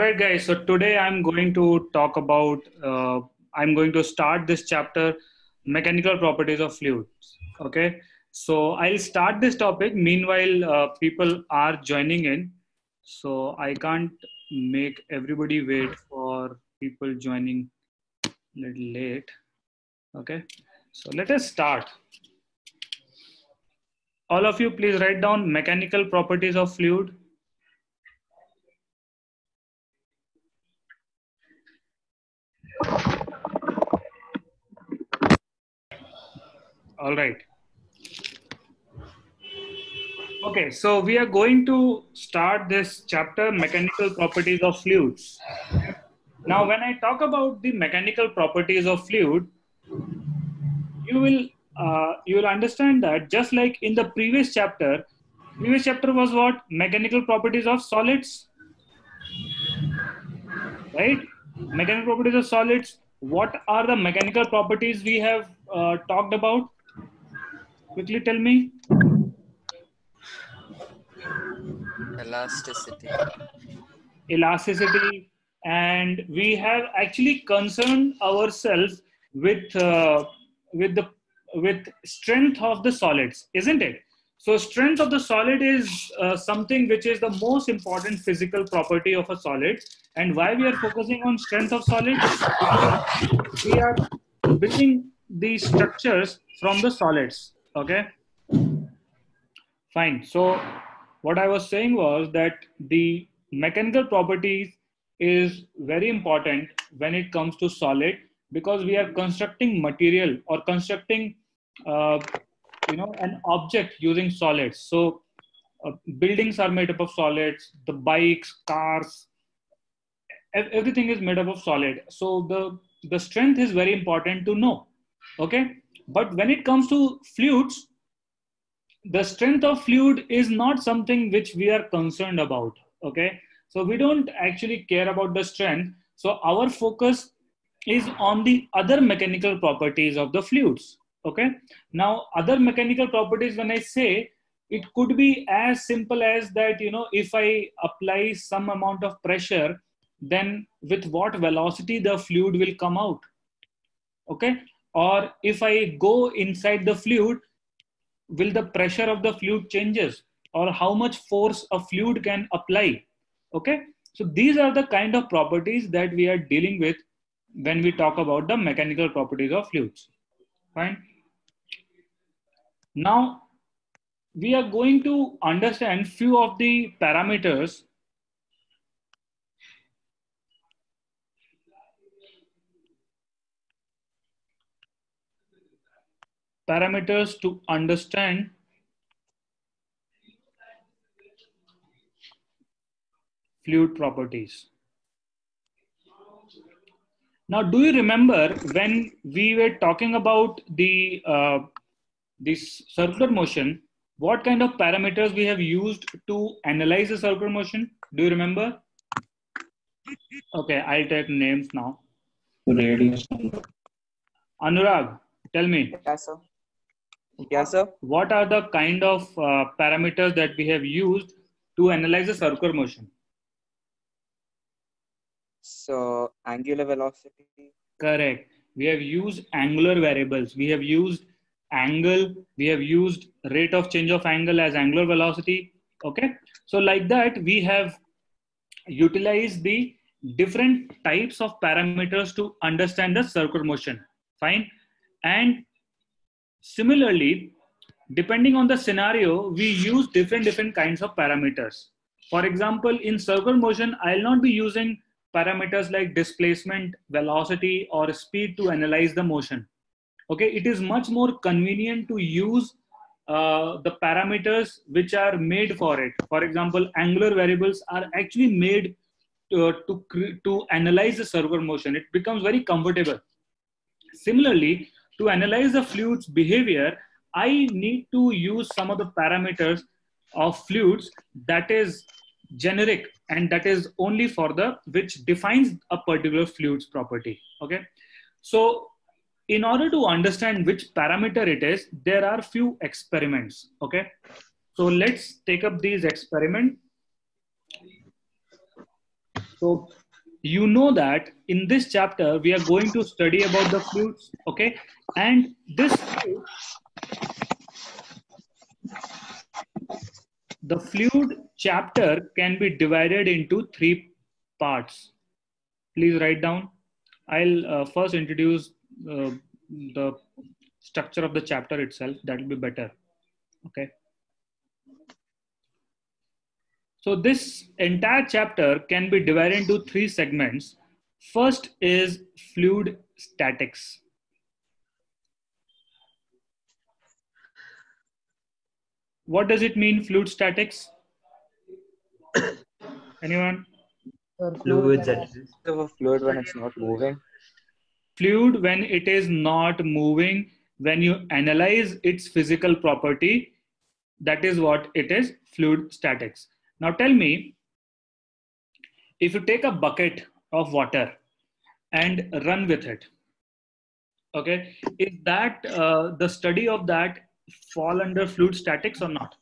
right, guys. So today I'm going to talk about, I'm going to start this chapter, mechanical properties of fluids. Okay. So I'll start this topic. Meanwhile, people are joining in. So I can't make everybody wait for people joining a little late. Okay. So let us start. All of you, please write down mechanical properties of fluid. All right. Okay, so we are going to start this chapter, mechanical properties of fluids. Now, when I talk about the mechanical properties of fluid, you will understand that just like in the previous chapter was what? Mechanical properties of solids, right? Mechanical properties of solids. What are the mechanical properties we have talked about? Quickly tell me. Elasticity. Elasticity, and we have actually concerned ourselves with with strength of the solids, isn't it? So strength of the solid is something which is the most important physical property of a solid. And why we are focusing on strength of solid? Because we are building the structures from the solids. Okay, fine. So what I was saying was that the mechanical properties is very important when it comes to solid, because we are constructing material or constructing an object using solids. So buildings are made up of solids, the bikes, cars, everything is made up of solid. So the strength is very important to know. Okay, but when it comes to fluids, the strength of fluid is not something which we are concerned about. Okay, so we don't actually care about the strength. So our focus is on the other mechanical properties of the fluids. Okay, now other mechanical properties, when I say, it could be as simple as that, if I apply some amount of pressure, then with what velocity the fluid will come out. Okay, or if I go inside the fluid, will the pressure of the fluid changes, or how much force a fluid can apply. Okay, so these are the kind of properties that we are dealing with when we talk about the mechanical properties of fluids. Fine. Now we are going to understand few of the parameters to understand fluid properties. Now, do you remember when we were talking about the this circular motion, what kind of parameters we have used to analyze the circular motion? Do you remember? Okay, I'll take names now. Radius. Anurag, tell me. Yes, sir. Yes, sir. What are the kind of parameters that we have used to analyze the circular motion? So, angular velocity. Correct. We have used angular variables. We have used angle. We have used rate of change of angle as angular velocity. Okay. So like that, we have utilized the different types of parameters to understand the circular motion. Fine. And similarly, depending on the scenario, we use different kinds of parameters. For example, in circular motion, I'll not be using parameters like displacement, velocity, or speed to analyze the motion. Okay, it is much more convenient to use the parameters which are made for it. For example, angular variables are actually made to analyze the circular motion. It becomes very comfortable. Similarly, to analyze the fluid's behavior, I need to use some of the parameters of fluids that is generic, and that is only for the which defines a particular fluid's property. Okay, so in order to understand which parameter it is, there are few experiments. Okay, so let's take up these experiments. So you know that in this chapter we are going to study about the fluids, okay? And this fluid, the fluid chapter can be divided into three parts. Please write down. I'll first introduce the structure of the chapter itself. That will be better. Okay. So this entire chapter can be divided into three segments. First is fluid statics. What does it mean, fluid statics? Anyone? Fluids at rest. Of a fluid when it's not moving. Fluid when it is not moving, when you analyze its physical property, that is what it is, fluid statics. Now tell me, if you take a bucket of water and run with it, okay, is that the study of that fall under fluid statics or not?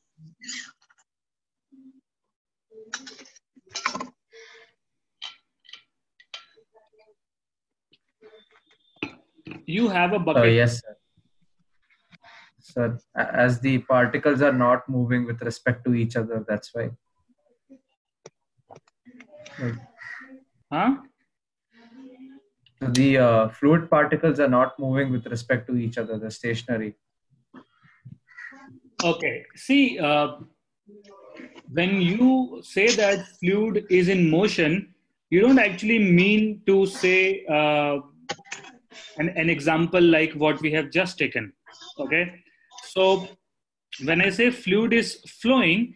You have a bucket. Yes, sir. Sir, as the particles are not moving with respect to each other, that's why. Huh? So the fluid particles are not moving with respect to each other, they're stationary. Okay. See, when you say that fluid is in motion, you don't actually mean to say an example like what we have just taken. Okay. So when I say fluid is flowing,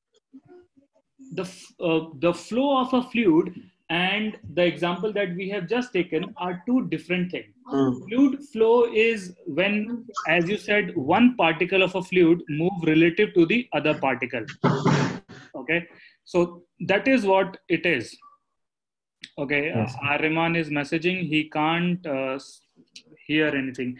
the flow of a fluid and the example that we have just taken are two different things. Fluid flow is when, as you said, one particle of a fluid move relative to the other particle. Okay, so that is what it is. Okay, Yes. Ariman is messaging, he can't hear anything.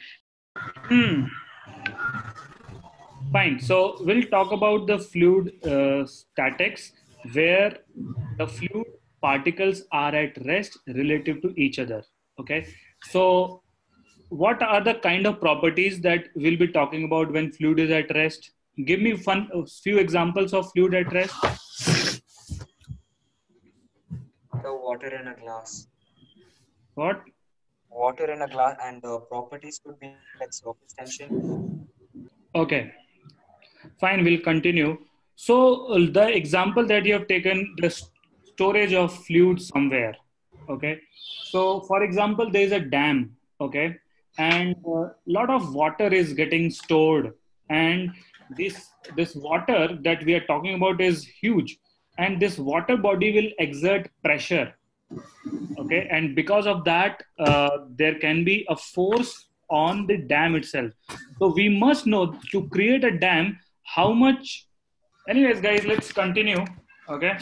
Fine, so we'll talk about the fluid statics, where the fluid particles are at rest relative to each other. Okay, so what are the kind of properties that we'll be talking about when fluid is at rest? Give me a few examples of fluid at rest. The water in a glass. What? Water in a glass, and the properties could be like surface tension. Okay, fine, we'll continue. So the example that you have taken, the storage of fluid somewhere. Okay, so for example, there is a dam. Okay, and a lot of water is getting stored, and this water that we are talking about is huge, and this water body will exert pressure. Okay, and because of that there can be a force on the dam itself. So we must know, to create a dam, how much. Anyways guys, let's continue. Okay,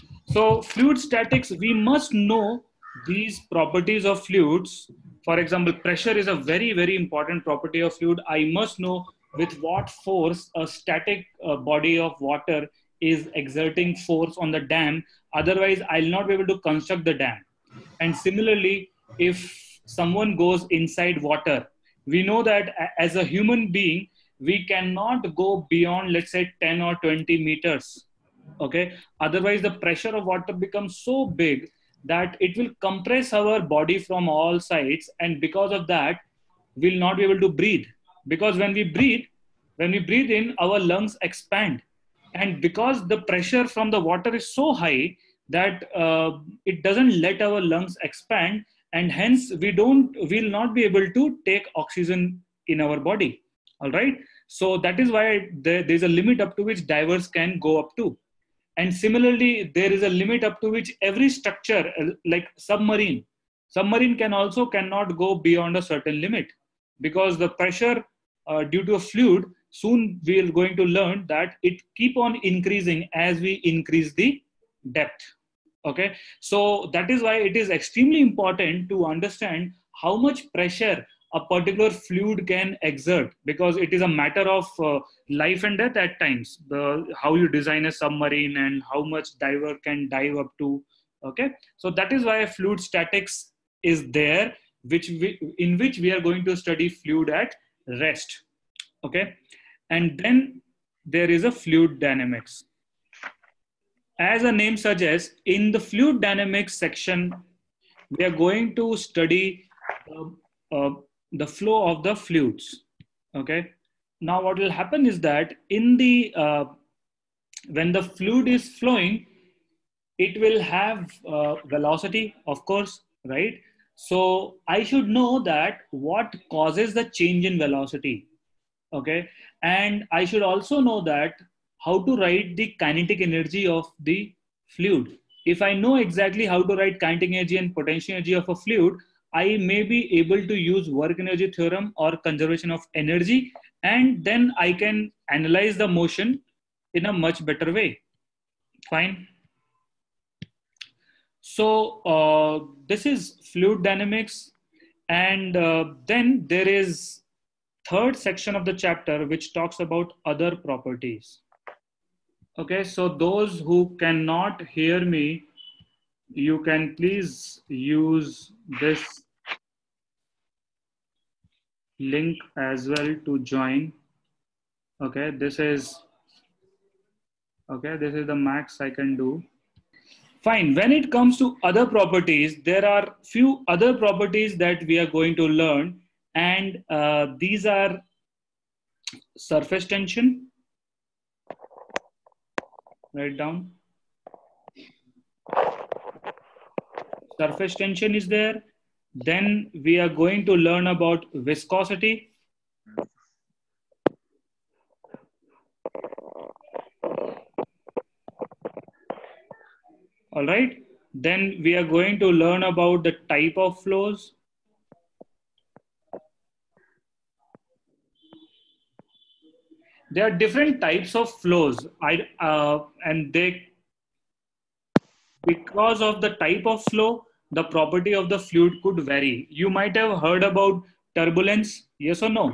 so fluid statics, we must know these properties of fluids. For example, pressure is a very important property of fluid. I must know with what force a static body of water is exerting force on the dam, otherwise I'll not be able to construct the dam. And similarly, if someone goes inside water, we know that as a human being, we cannot go beyond, let's say, 10 or 20 meters. Okay. Otherwise, the pressure of water becomes so big that it will compress our body from all sides. And because of that, we'll not be able to breathe. Because when we breathe in, our lungs expand. And because the pressure from the water is so high that it doesn't let our lungs expand, and hence we'll not be able to take oxygen in our body. All right. So that is why there's a limit up to which divers can go up to. And similarly, there is a limit up to which every structure, like submarine cannot go beyond a certain limit, because the pressure due to a fluid, soon we are going to learn that it keep on increasing as we increase the depth. Okay, so that is why it is extremely important to understand how much pressure a particular fluid can exert, because it is a matter of life and death at times. How you design a submarine and how much diver can dive up to, Okay, so that is why fluid statics is there, in which we are going to study fluid at rest. Okay, and then there is a fluid dynamics. As a name suggests, in the fluid dynamics section, we are going to study uh, the flow of the fluids. Okay, now what will happen is that in the when the fluid is flowing, it will have velocity, of course, right? So I should know that what causes the change in velocity. Okay, and I should also know that how to write the kinetic energy of the fluid. If I know exactly how to write kinetic energy and potential energy of a fluid, I may be able to use work energy theorem or conservation of energy, and then I can analyze the motion in a much better way. Fine. So this is fluid dynamics, and then there is third section of the chapter which talks about other properties. Okay, so those who cannot hear me, you can please use this link as well to join. Okay, this is the max I can do. Fine. When it comes to other properties, there are few other properties that we are going to learn, and these are surface tension. Write down. Surface tension is there. Then we are going to learn about viscosity. All right. Then we are going to learn about the type of flows. There are different types of flows, and because of the type of flow, the property of the fluid could vary. You might have heard about turbulence, yes or no?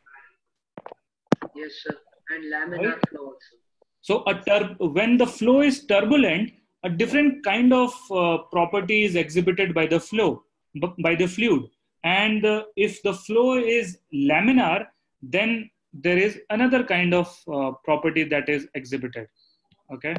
Yes, sir. And laminar Right? flow also. So when the flow is turbulent, a different kind of property is exhibited by the fluid. And if the flow is laminar, then there is another kind of property that is exhibited. Okay.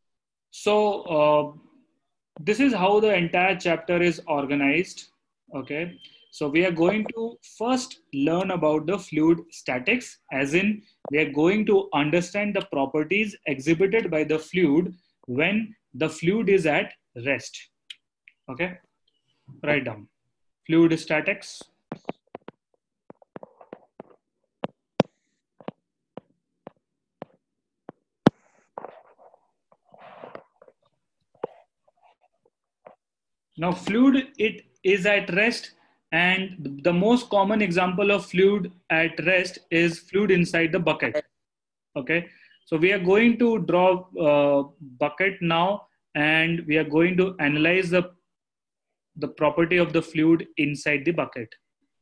So this is how the entire chapter is organized. Okay. So we are going to first learn about the fluid statics, as in we are going to understand the properties exhibited by the fluid when the fluid is at rest. Okay. Write down fluid statics. Now fluid, it is at rest, and the most common example of fluid at rest is fluid inside the bucket. Okay, so we are going to draw a bucket now, and we are going to analyze the property of the fluid inside the bucket.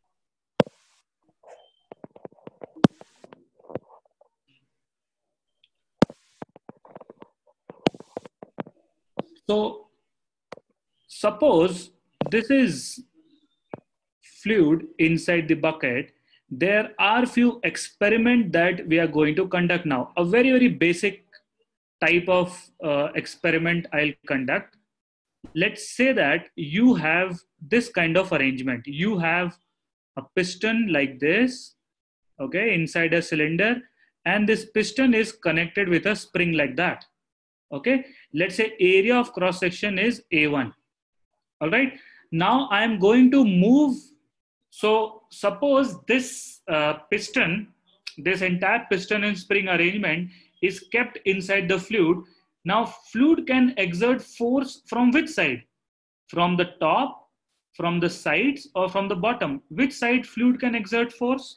So suppose this is fluid inside the bucket. There are few experiments that we are going to conduct now. A very, very basic type of experiment I'll conduct. Let's say that you have this kind of arrangement. You have a piston like this, okay, inside a cylinder, and this piston is connected with a spring like that. Okay, let's say area of cross section is A1. All right, now I am going to move. So suppose this piston, this entire piston and spring arrangement is kept inside the fluid. Now fluid can exert force from which side? From the top, from the sides, or from the bottom? Which side fluid can exert force?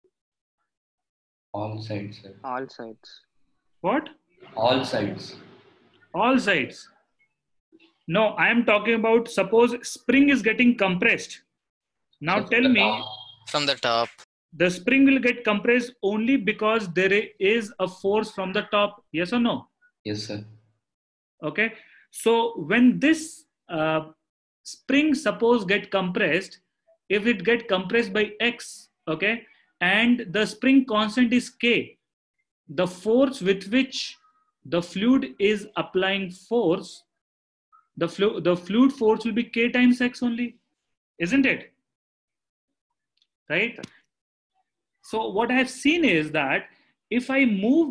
All sides, sir. All sides. What? All sides. All sides. No, I am talking about, suppose spring is getting compressed. Now So tell the me, top. From the top. the spring will get compressed only because there is a force from the top. Yes or no? Yes, sir. Okay. So when this spring suppose get compressed, if it get compressed by X, okay, and the spring constant is K, the force with which the fluid is applying force, the fluid force will be K times X only, isn't it? Right? So what I have seen is that if I move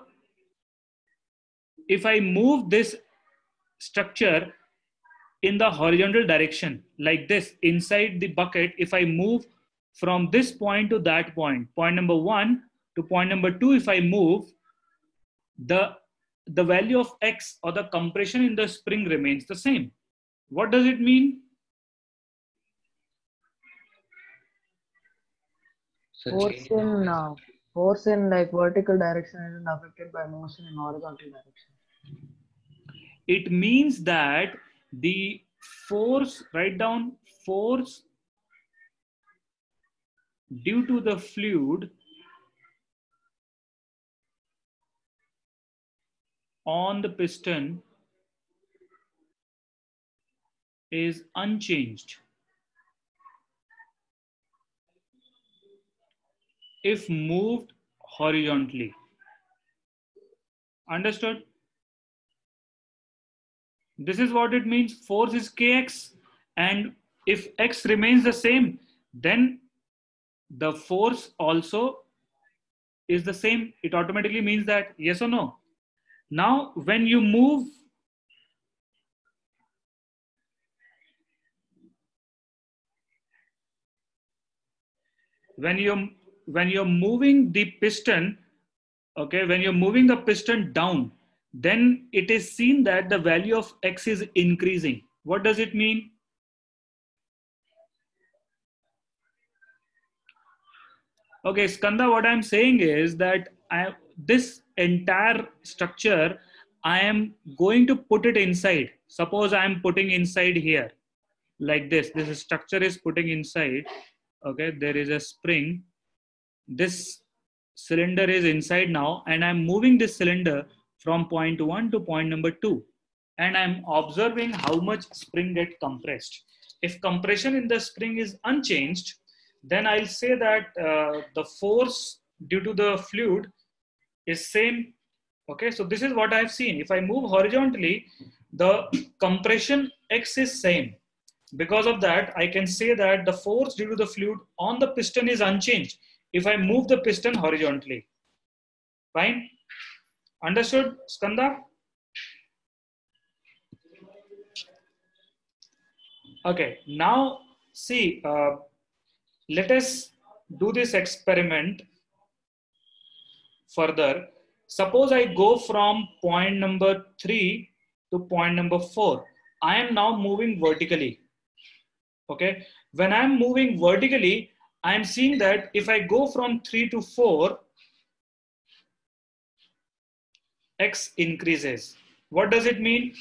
this structure in the horizontal direction like this inside the bucket, if I move from this point to that point number 1 to point number 2, if I move, the value of X or the compression in the spring remains the same. What does it mean? So Force in like vertical direction isn't affected by motion in horizontal direction. It means that the force, write down, force due to the fluid on the piston is unchanged if moved horizontally. Understood? This is what it means. Force is Kx, and if X remains the same, then the force also is the same. It automatically means that, yes or no? Now, when you move, when you're moving the piston, okay, when you're moving the piston down, then it is seen that the value of X is increasing. What does it mean? Okay, Skanda, what I'm saying is that this entire structure, I am going to put it inside. Suppose I am putting inside here, like this. This structure is putting inside. Okay, there is a spring. This cylinder is inside now, and I'm moving this cylinder from point 1 to point number 2. And I'm observing how much spring get compressed. If compression in the spring is unchanged, then I'll say that the force due to the fluid is same. Okay, so this is what I've seen. If I move horizontally, the compression X is same. Because of that, I can say that the force due to the fluid on the piston is unchanged if I move the piston horizontally. Fine? Understood, Skanda? Okay, now see, let us do this experiment further. Suppose I go from point number 3 to point number 4. I am now moving vertically. Okay, when I'm moving vertically, I'm seeing that if I go from 3 to 4, X increases. What does it mean?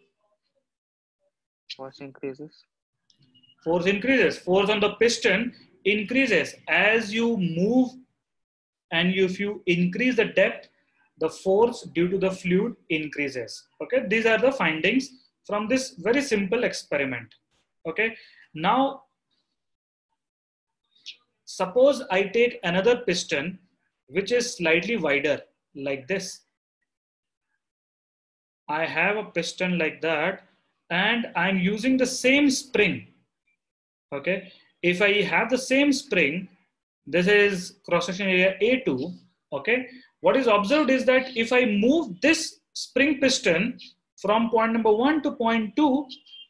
Force increases. Force increases. Force on the piston increases as you move, and if you increase the depth, the force due to the fluid increases. Okay, these are the findings from this very simple experiment. Okay, now suppose I take another piston which is slightly wider, like this. I have a piston like that, and I'm using the same spring. Okay, if I have the same spring, this is cross-section area A2. Okay, what is observed is that if I move this spring piston from point number 1 to point 2,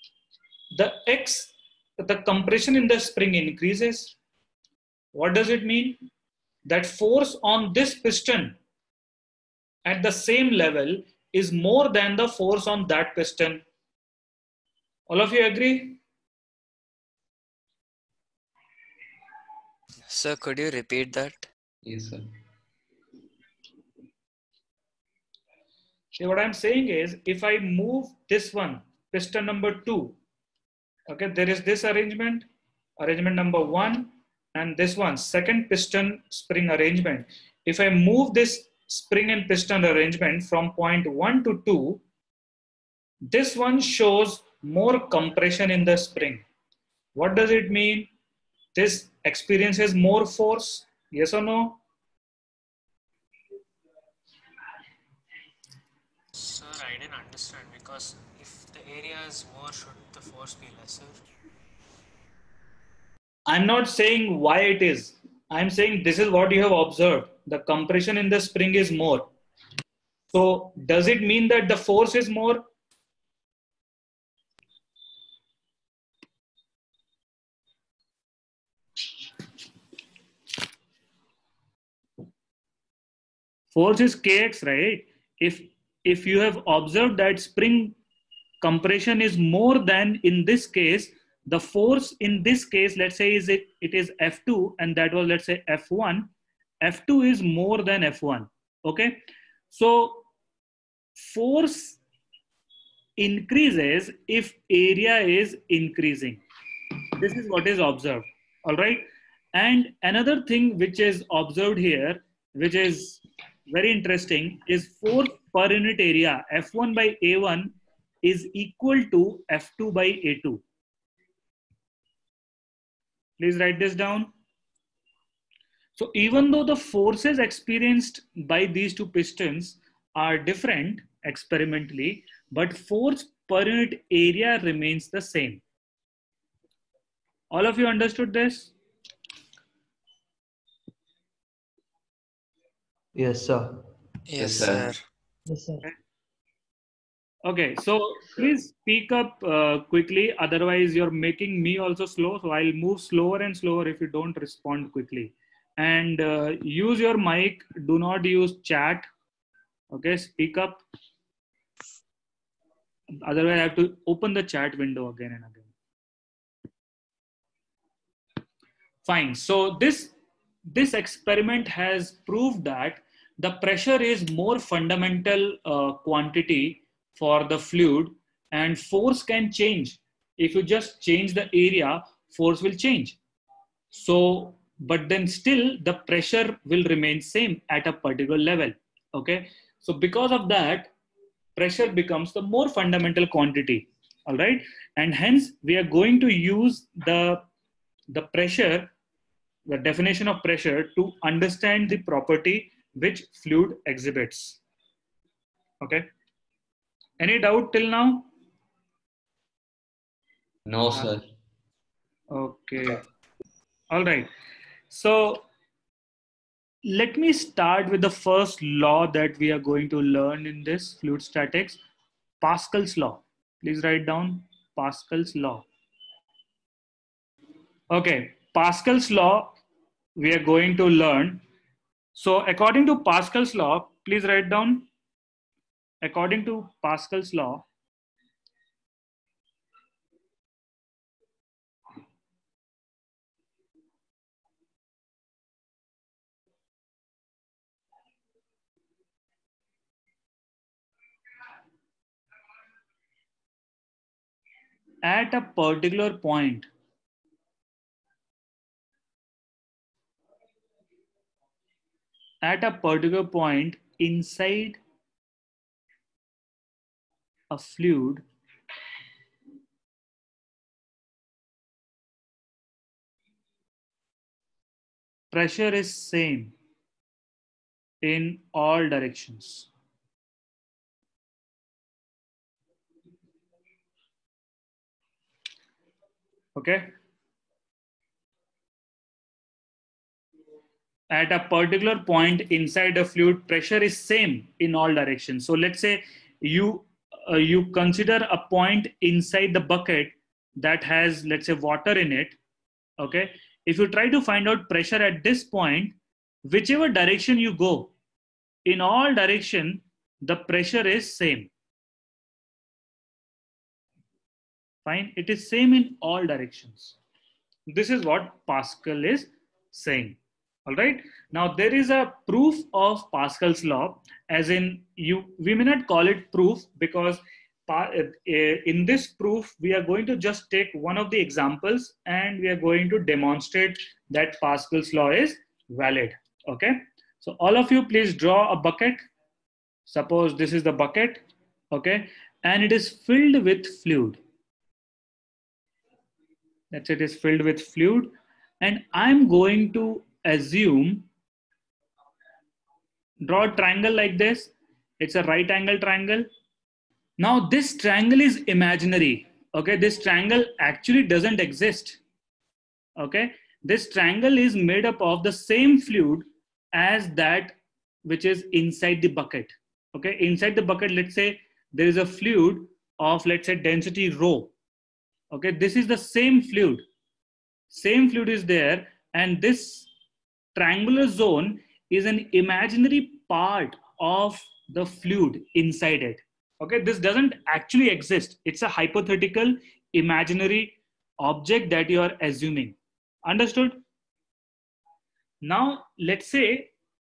the compression in the spring increases. What does it mean? That force on this piston at the same level is more than the force on that piston. All of you agree? Sir, could you repeat that? Yes, sir. See, what I'm saying is, if I move this one, piston number 2, okay, there is this arrangement number 1, and this one, second piston spring arrangement. If I move this spring and piston arrangement from point 1 to 2, this one shows more compression in the spring. What does it mean? This experiences more force, yes or no? Sir, I didn't understand, because if the area is more, shouldn't the force be lesser? I'm not saying why it is. I'm saying this is what you have observed. The compression in the spring is more. So does it mean that the force is more? Force is kx, right? If you have observed that spring compression is more than in this case, the force in this case, let's say it is F2 and that was, let's say, F1. F2 is more than F1. Okay. So force increases if area is increasing. This is what is observed. All right. And another thing which is observed here, which is very interesting, is force per unit area F1 by A1 is equal to F2 by A2. Please write this down. So even though the forces experienced by these two pistons are different experimentally, but force per unit area remains the same. All of you understood this? Yes, sir. Yes, sir. sir. Yes, sir. Okay, so please speak up quickly, otherwise you're making me also slow, so I'll move slower and slower if you don't respond quickly. And use your mic, do not use chat. Okay, speak up. Otherwise I have to open the chat window again and again. Fine, so this experiment has proved that the pressure is more fundamental quantity for the fluid, and force can change. If you just change the area, force will change. So, but then still the pressure will remain same at a particular level. Okay. So because of that, pressure becomes the more fundamental quantity. All right. And hence we are going to use the pressure, the definition of pressure, to understand the property which fluid exhibits. Okay. Any doubt till now? No, sir. Okay. All right. So let me start with the first law that we are going to learn in this fluid statics, Pascal's law. Please write down Pascal's law. Okay. Pascal's law we are going to learn. So according to Pascal's law, please write down, according to Pascal's law, at a particular point, inside a fluid, pressure is same in all directions. Okay. At a particular point inside a fluid, pressure is same in all directions. So let's say you consider a point inside the bucket that has, let's say, water in it. Okay. If you try to find out pressure at this point, whichever direction you go, in all direction, the pressure is same. Fine. It is same in all directions. This is what Pascal is saying. All right. Now there is a proof of Pascal's law, as in we may not call it proof, because in this proof we are going to just take one of the examples and we are going to demonstrate that Pascal's law is valid. Okay. So all of you please draw a bucket. Suppose this is the bucket. Okay. And it is filled with fluid. let's say it is filled with fluid, and I'm going to assume, draw a triangle like this. It's a right angle triangle. Now this triangle is imaginary. Okay, this triangle actually doesn't exist. Okay, this triangle is made up of the same fluid as that which is inside the bucket. Okay, inside the bucket, let's say there is a fluid of, let's say, density rho. Okay, this is the same fluid. Same fluid is there, and this triangular zone is an imaginary part of the fluid inside it. Okay, this doesn't actually exist. It's a hypothetical imaginary object that you are assuming. Understood? Now let's say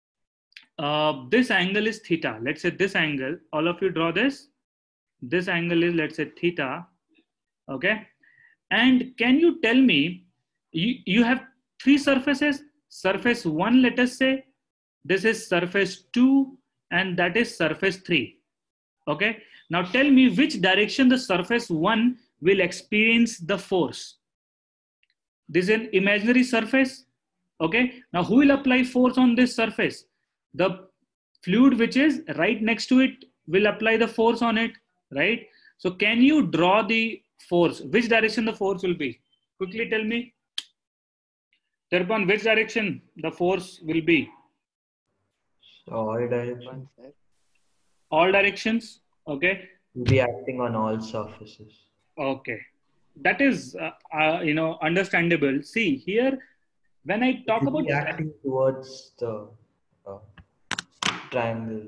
this angle is theta. Let's say this angle, all of you draw this. This angle is, let's say, theta. Okay, and can you tell me, you have three surfaces. Surface 1, let us say, this is surface 2, and that is surface 3. Okay, now tell me which direction the surface 1 will experience the force. This is an imaginary surface. Okay, now who will apply force on this surface? The fluid which is right next to it will apply the force on it, right? So can you draw the force? Which direction the force will be? Quickly tell me. Terpan, which direction the force will be? All directions. All directions. Okay. Will be acting on all surfaces. Okay. That is, understandable. See here, when I talk It will about be acting towards the triangle.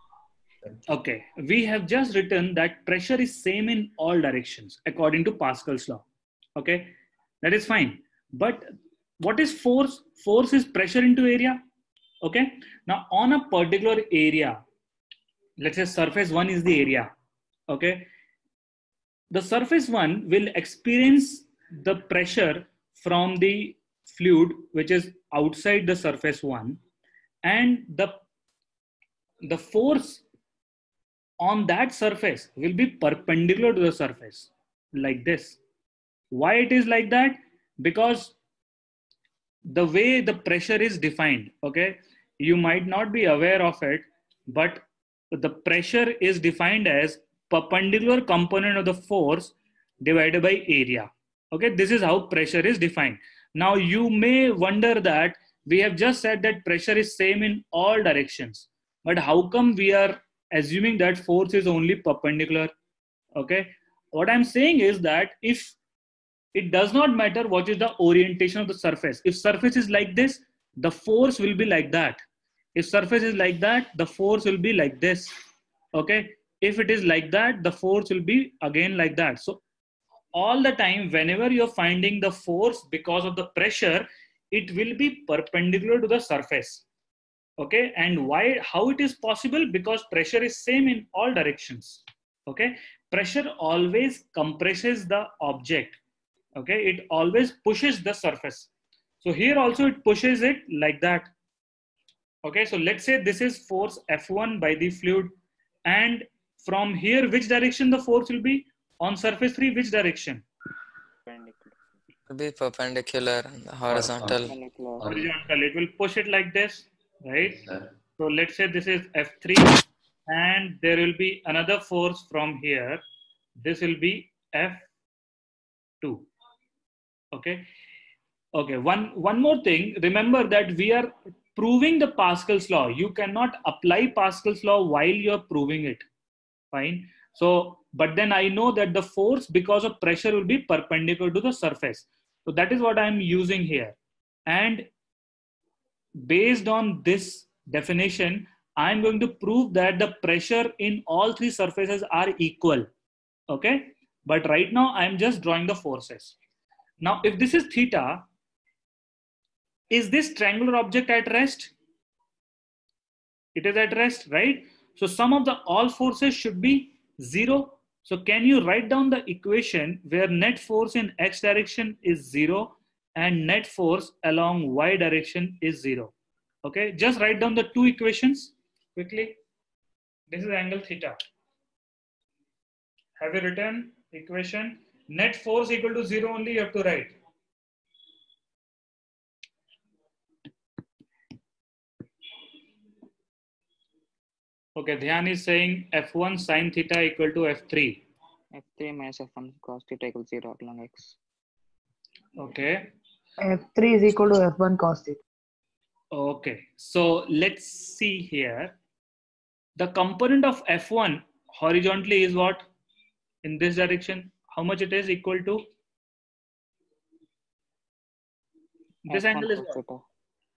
okay, we have just written that pressure is same in all directions according to Pascal's law. Okay, that is fine. But what is force? Force is pressure into area. Okay, now on a particular area, let's say surface 1 is the area. Okay, the surface 1 will experience the pressure from the fluid which is outside the surface 1, and the force on that surface will be perpendicular to the surface, like this. Why it is like that? Because the way the pressure is defined, okay, you might not be aware of it, but the pressure is defined as perpendicular component of the force divided by area. Okay, this is how pressure is defined. Now you may wonder that we have just said that pressure is same in all directions, but how come we are assuming that force is only perpendicular? Okay, what I'm saying is that if it does not matter what is the orientation of the surface. If surface is like this, the force will be like that. If surface is like that, the force will be like this. Okay. If it is like that, the force will be again like that. So all the time, whenever you're finding the force because of the pressure, it will be perpendicular to the surface. Okay. And why, how it is possible? Because pressure is same in all directions. Okay. Pressure always compresses the object. Okay, it always pushes the surface. So here also it pushes it like that. Okay, so let's say this is force F1 by the fluid, and from here which direction the force will be? On surface 3, which direction? Will be perpendicular and horizontal. Horizontal. It will push it like this, right? Sir. So let's say this is F3, and there will be another force from here. This will be F2. Okay. Okay. One more thing. Remember that we are proving the Pascal's law. You cannot apply Pascal's law while you're proving it. Fine. So, but then I know that the force because of pressure will be perpendicular to the surface. So that is what I'm using here. And based on this definition, I'm going to prove that the pressure in all three surfaces are equal. Okay. But right now I'm just drawing the forces. Now, if this is theta, is this triangular object at rest? It is at rest, right? So sum of the all forces should be 0. So can you write down the equation where net force in x direction is 0 and net force along y direction is 0? Okay, just write down the two equations quickly. This is angle theta. Have you written equation? Net force equal to 0 only you have to write. Okay, Dhyan is saying F1 sin theta equal to F3. F3 minus F1 cos theta equals 0 along X. Okay. F3 is equal to F1 cos theta. Okay. So let's see here. The component of F1 horizontally is what? In this direction. How much it is equal to? This F1 angle is cos what? theta.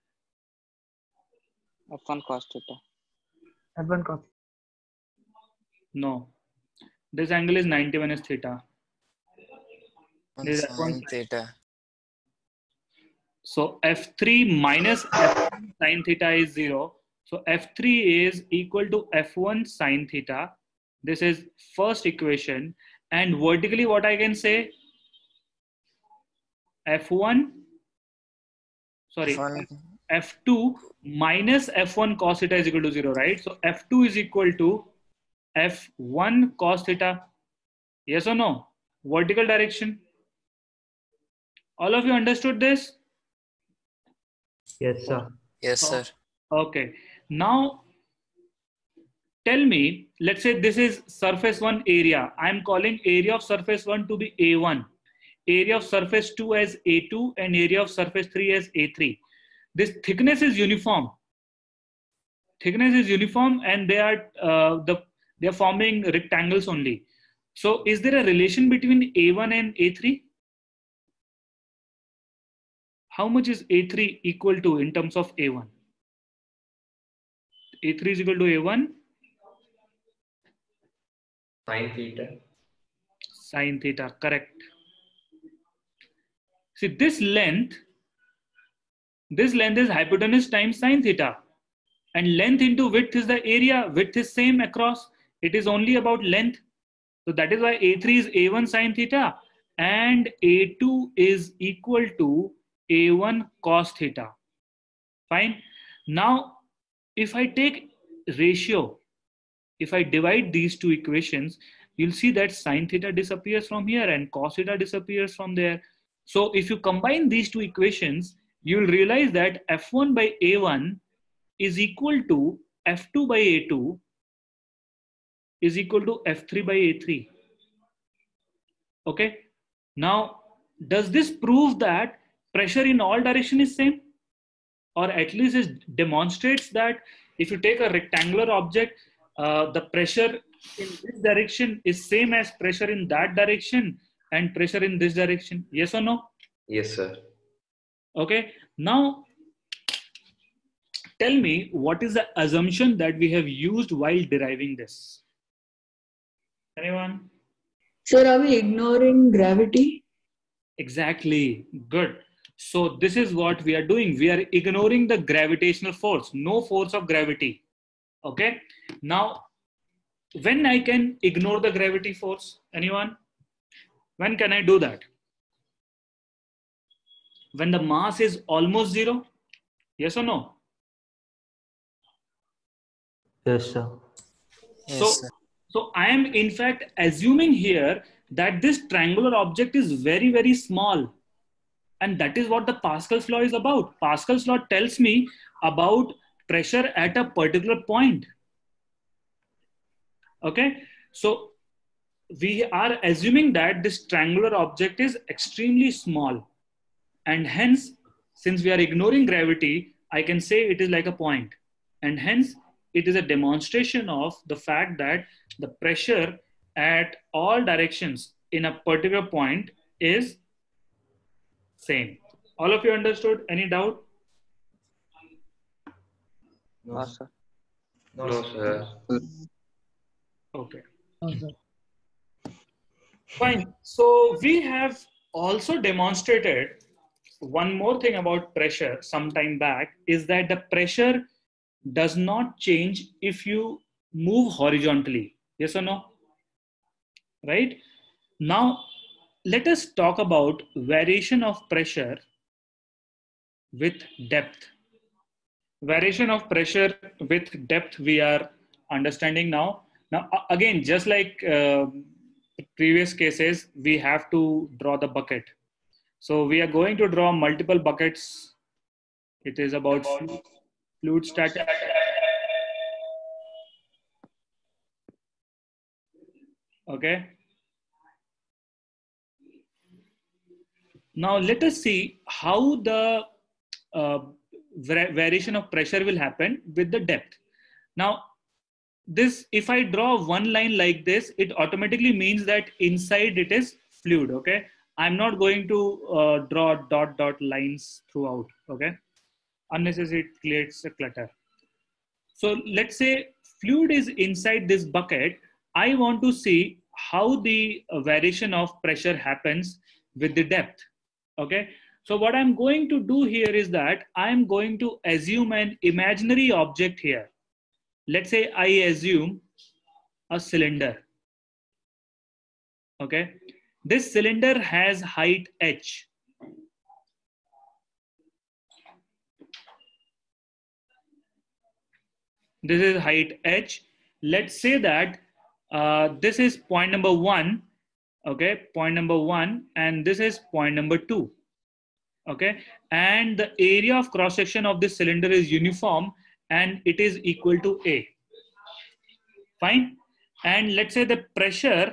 F1 cos theta. F1 cos theta. No. This angle is 90 minus theta. This is F1 Sin theta. So F3 minus F1 sin theta is 0. So F3 is equal to F1 sin theta. This is first equation. And vertically what I can say? F1, sorry, F1. F2 minus F1 cos theta is equal to 0, right? So F2 is equal to F1 cos theta. Yes or no? Vertical direction. All of you understood this? Yes, sir. Yes, sir. Okay. Now, tell me, let's say this is surface 1 area. I'm calling area of surface 1 to be A1, area of surface 2 as A2, and area of surface 3 as A3. This thickness is uniform. Thickness is uniform, and they are forming rectangles only. So, is there a relation between A1 and A3? How much is A3 equal to in terms of A1? A3 is equal to A1. Sin theta. Sin theta, correct. See, this length is hypotenuse times sin theta. And length into width is the area. Width is same across. It is only about length. So that is why A3 is A1 sin theta and A2 is equal to A1 cos theta. Fine. Now, if I take ratio, if I divide these two equations, you'll see that sin theta disappears from here and cos theta disappears from there. So if you combine these two equations, you'll realize that F1 by A1 is equal to F2 by A2 is equal to F3 by A3. Okay. Now, does this prove that pressure in all direction is same? Or at least it demonstrates that if you take a rectangular object, the pressure in this direction is same as pressure in that direction and pressure in this direction. Yes or no? Yes, sir. Okay. Now, tell me what is the assumption that we have used while deriving this? Anyone? Sir, are we ignoring gravity? Exactly. Good. So this is what we are doing. We are ignoring the gravitational force. No force of gravity. Okay. Now, when I can ignore the gravity force? Anyone? When can I do that? When the mass is almost zero? Yes or no? Yes, sir. Yes, sir. So I am in fact assuming here that this triangular object is very, very small. And that is what the Pascal's law is about. Pascal's law tells me about pressure at a particular point. Okay. So we are assuming that this triangular object is extremely small. And hence, since we are ignoring gravity, I can say it is like a point. And hence, it is a demonstration of the fact that the pressure at all directions in a particular point is same. All of you understood? Any doubt? No, sir. No, sir. Okay. Okay. Fine. So we have also demonstrated one more thing about pressure some time back is that the pressure does not change if you move horizontally. Yes or no? Right? Now, let us talk about variation of pressure with depth. Variation of pressure with depth we are understanding now. Now, again, just like previous cases, we have to draw the bucket. So we are going to draw multiple buckets. It is about fluid static. Okay. Now let us see how the variation of pressure will happen with the depth. Now, this, if I draw one line like this, it automatically means that inside it is fluid. Okay. I'm not going to draw dot lines throughout. Okay. Unnecessary, it creates a clutter. So let's say fluid is inside this bucket. I want to see how the variation of pressure happens with the depth. Okay. So what I'm going to do here is that I'm going to assume an imaginary object here. Let's say I assume a cylinder. Okay. This cylinder has height h. This is height h. Let's say that this is point number 1. Okay. Point number 1. And this is point number 2. Okay. And the area of cross section of this cylinder is uniform and it is equal to A. Fine. And let's say the pressure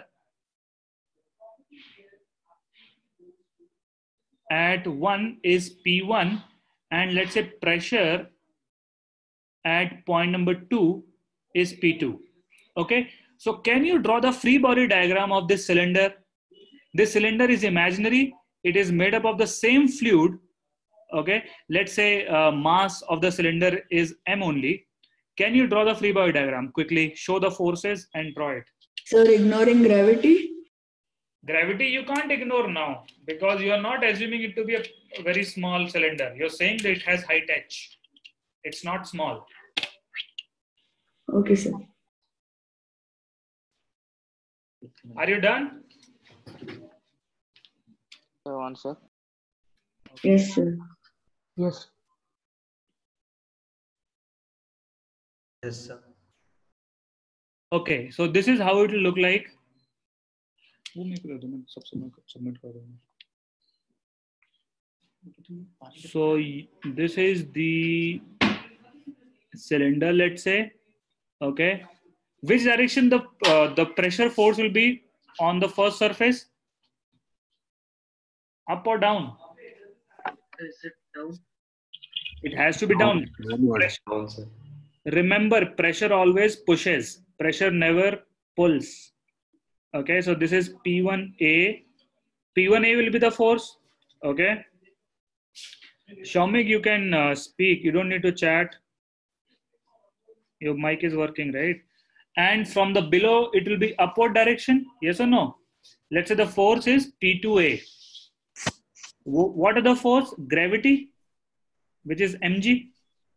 at 1 is P1, and let's say pressure at point number 2 is P2. Okay. So can you draw the free body diagram of this cylinder? This cylinder is imaginary. It is made up of the same fluid. Okay. Let's say mass of the cylinder is M only. Can you draw the free body diagram quickly? Show the forces and draw it. Sir, ignoring gravity? Gravity you can't ignore now because you are not assuming it to be a very small cylinder. You're saying that it has height h. It's not small. Okay, sir. Are you done? One, sir. Yes, sir. Yes. Yes, sir. Okay, so this is how it will look like. So this is the cylinder, let's say. Okay, which direction the pressure force will be on the first surface? Up or down? Is it down? It has to be down. Down, sir. Remember, pressure always pushes. Pressure never pulls. Okay, so this is P1A. P1A will be the force. Okay. Shaumik, you can speak. You don't need to chat. Your mic is working, right? And from the below, it will be upward direction. Yes or no? Let's say the force is P2A. What are the force? Gravity, which is mg.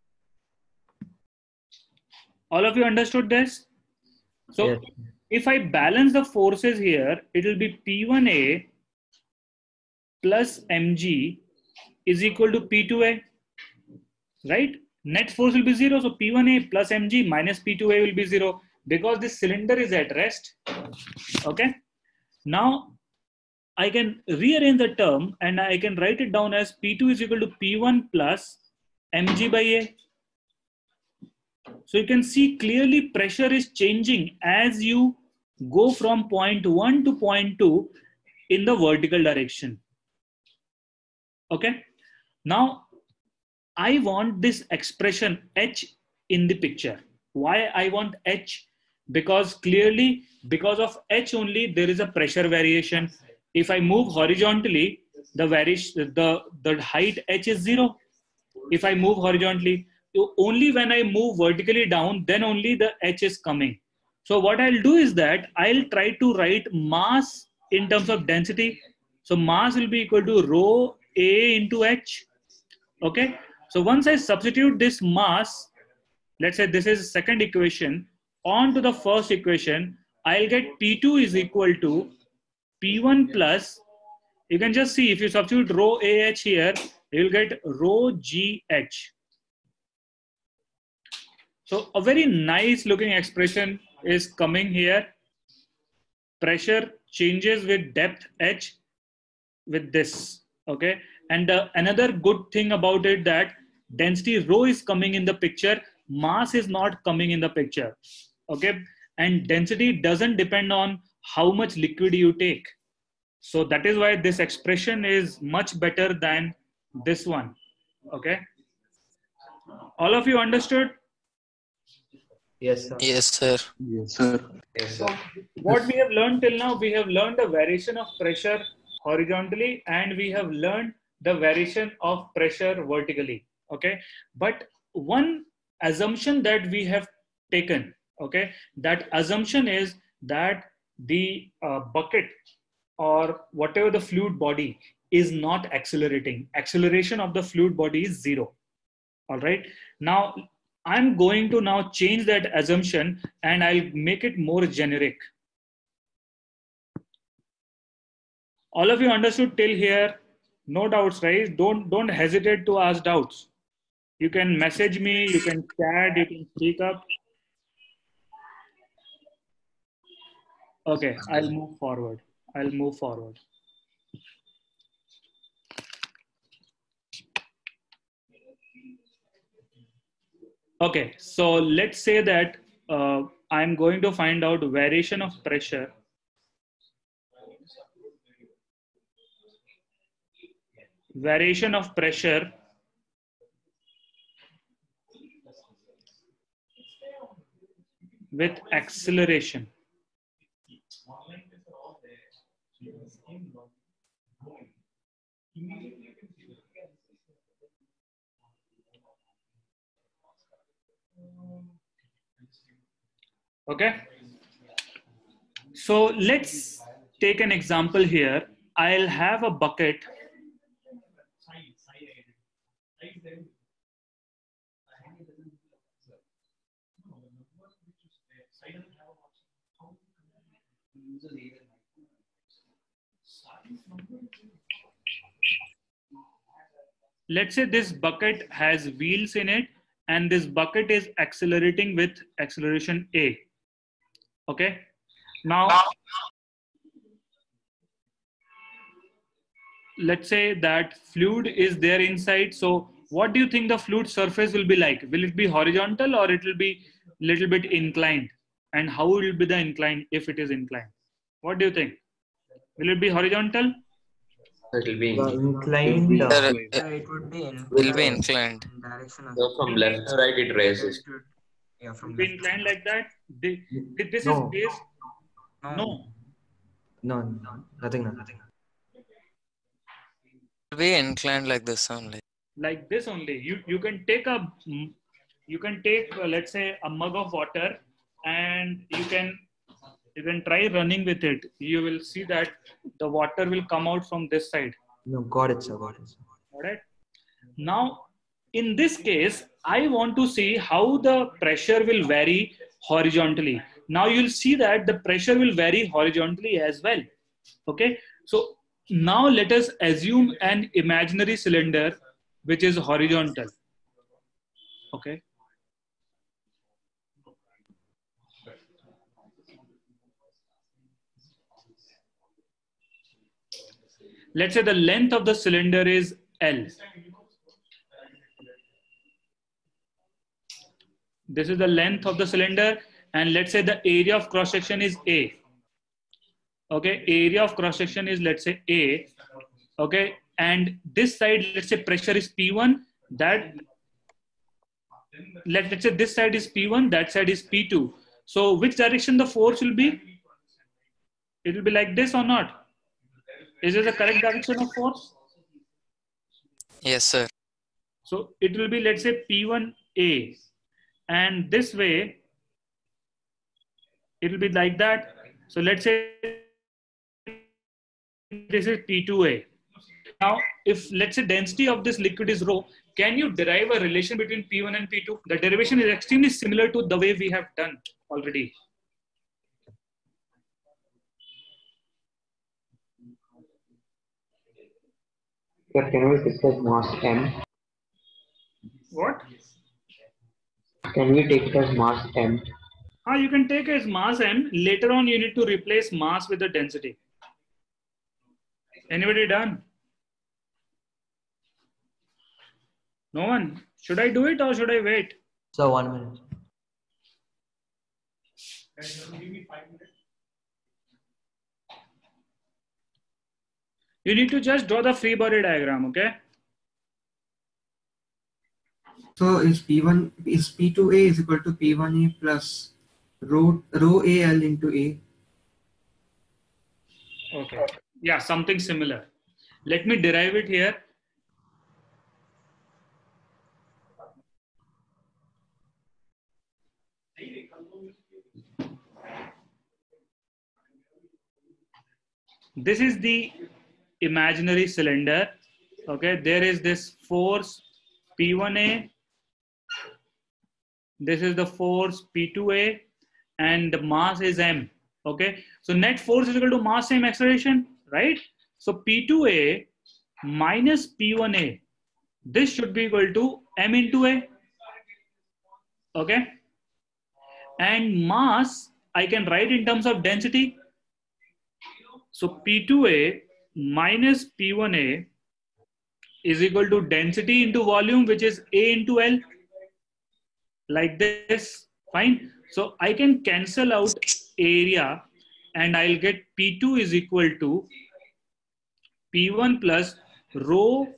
All of you understood this? So Yes. if I balance the forces here, it will be P1A plus mg is equal to P2A, right? Net force will be 0. So P1A plus mg minus P2A will be 0 because this cylinder is at rest. Okay. Now I can rearrange the term and I can write it down as P2 is equal to P1 plus mg by A. So you can see clearly pressure is changing as you go from point 1 to point 2 in the vertical direction. Okay. Now I want this expression H in the picture. Why I want H? Because clearly because of H only there is a pressure variation. If I move horizontally, the height H is 0. If I move horizontally, only when I move vertically down, then only the H is coming. So what I'll do is that I'll try to write mass in terms of density. So mass will be equal to rho A into H. Okay. So once I substitute this mass, let's say this is second equation, onto the first equation, I'll get P2 is equal to P1 plus, you can just see if you substitute rho AH here, you'll get rho GH. So a very nice looking expression is coming here. Pressure changes with depth h with this. Okay, and another good thing about it that density rho is coming in the picture, mass is not coming in the picture. Okay, and density doesn't depend on how much liquid you take. So that is why this expression is much better than this one. Okay, all of you understood? Yes, sir. Yes, sir. Yes, sir. Yes, So sir. what we have learned till now, we have learned the variation of pressure horizontally, and we have learned the variation of pressure vertically. Okay, but one assumption that we have taken, okay, that assumption is that the bucket or whatever the fluid body is not accelerating. Acceleration of the fluid body is zero. All right. Now I'm going to now change that assumption and I'll make it more generic. All of you understood till here? No doubts, right? Don't hesitate to ask doubts. You can message me, you can chat, you can speak up. Okay, I'll move forward. I'll move forward. Okay, so let's say that I'm going to find out variation of pressure. Variation of pressure with acceleration. Okay. So let's take an example here. I'll have a bucket. Let's say this bucket has wheels in it and this bucket is accelerating with acceleration A. Okay. Now, let's say that fluid is there inside. So what do you think the fluid surface will be like? Will it be horizontal or it will be little bit inclined? And how will be the incline if it is inclined? What do you think? Will it be horizontal? It will be Inclined. Sir, It would be will be inclined. in direction of so from left to right it raises. yeah, Will from be left. inclined like that? This No. is based. No. No, nothing. Will be inclined like this only. Like this only. You can take let's say a mug of water and you can try running with it. You will see that the water will come out from this side. No, got it, sir. All right. Now, in this case, I want to see how the pressure will vary horizontally. Now you'll see that the pressure will vary horizontally as well. Okay. So now let us assume an imaginary cylinder which is horizontal. Okay. Let's say the length of the cylinder is L. This is the length of the cylinder, and let's say the area of cross section is A. Okay, area of cross section is, let's say, A. Okay, and this side, let's say pressure is P1. Let's say this side is P1, that side is P2. So which direction the force will be? It will be like this or not? Is it the correct direction of force? Yes, sir. So it will be, let's say, P1A. And this way, it will be like that. So let's say this is P2A. Now, if let's say density of this liquid is rho, can you derive a relation between P1 and P2? The derivation is extremely similar to the way we have done already. Sir, can we discuss mass M? What? Can we discuss mass M? You can take as mass m. Later on, you need to replace mass with the density. Anybody done? No one. Should I do it or should I wait? So 1 minute. You need to just draw the free body diagram, okay? So is P2A is equal to P1A plus rho AL into A. Okay. Yeah, something similar. Let me derive it here. This is the imaginary cylinder. Okay, there is this force P1A. This is the force P2A, and the mass is m. Okay, so net force is equal to mass m acceleration, right? So P2A minus P1A, this should be equal to m into a. Okay, and mass I can write in terms of density. So P2A minus P1A is equal to density into volume, which is A into L, like this. Fine. So I can cancel out area and I'll get P2 is equal to P1 plus rho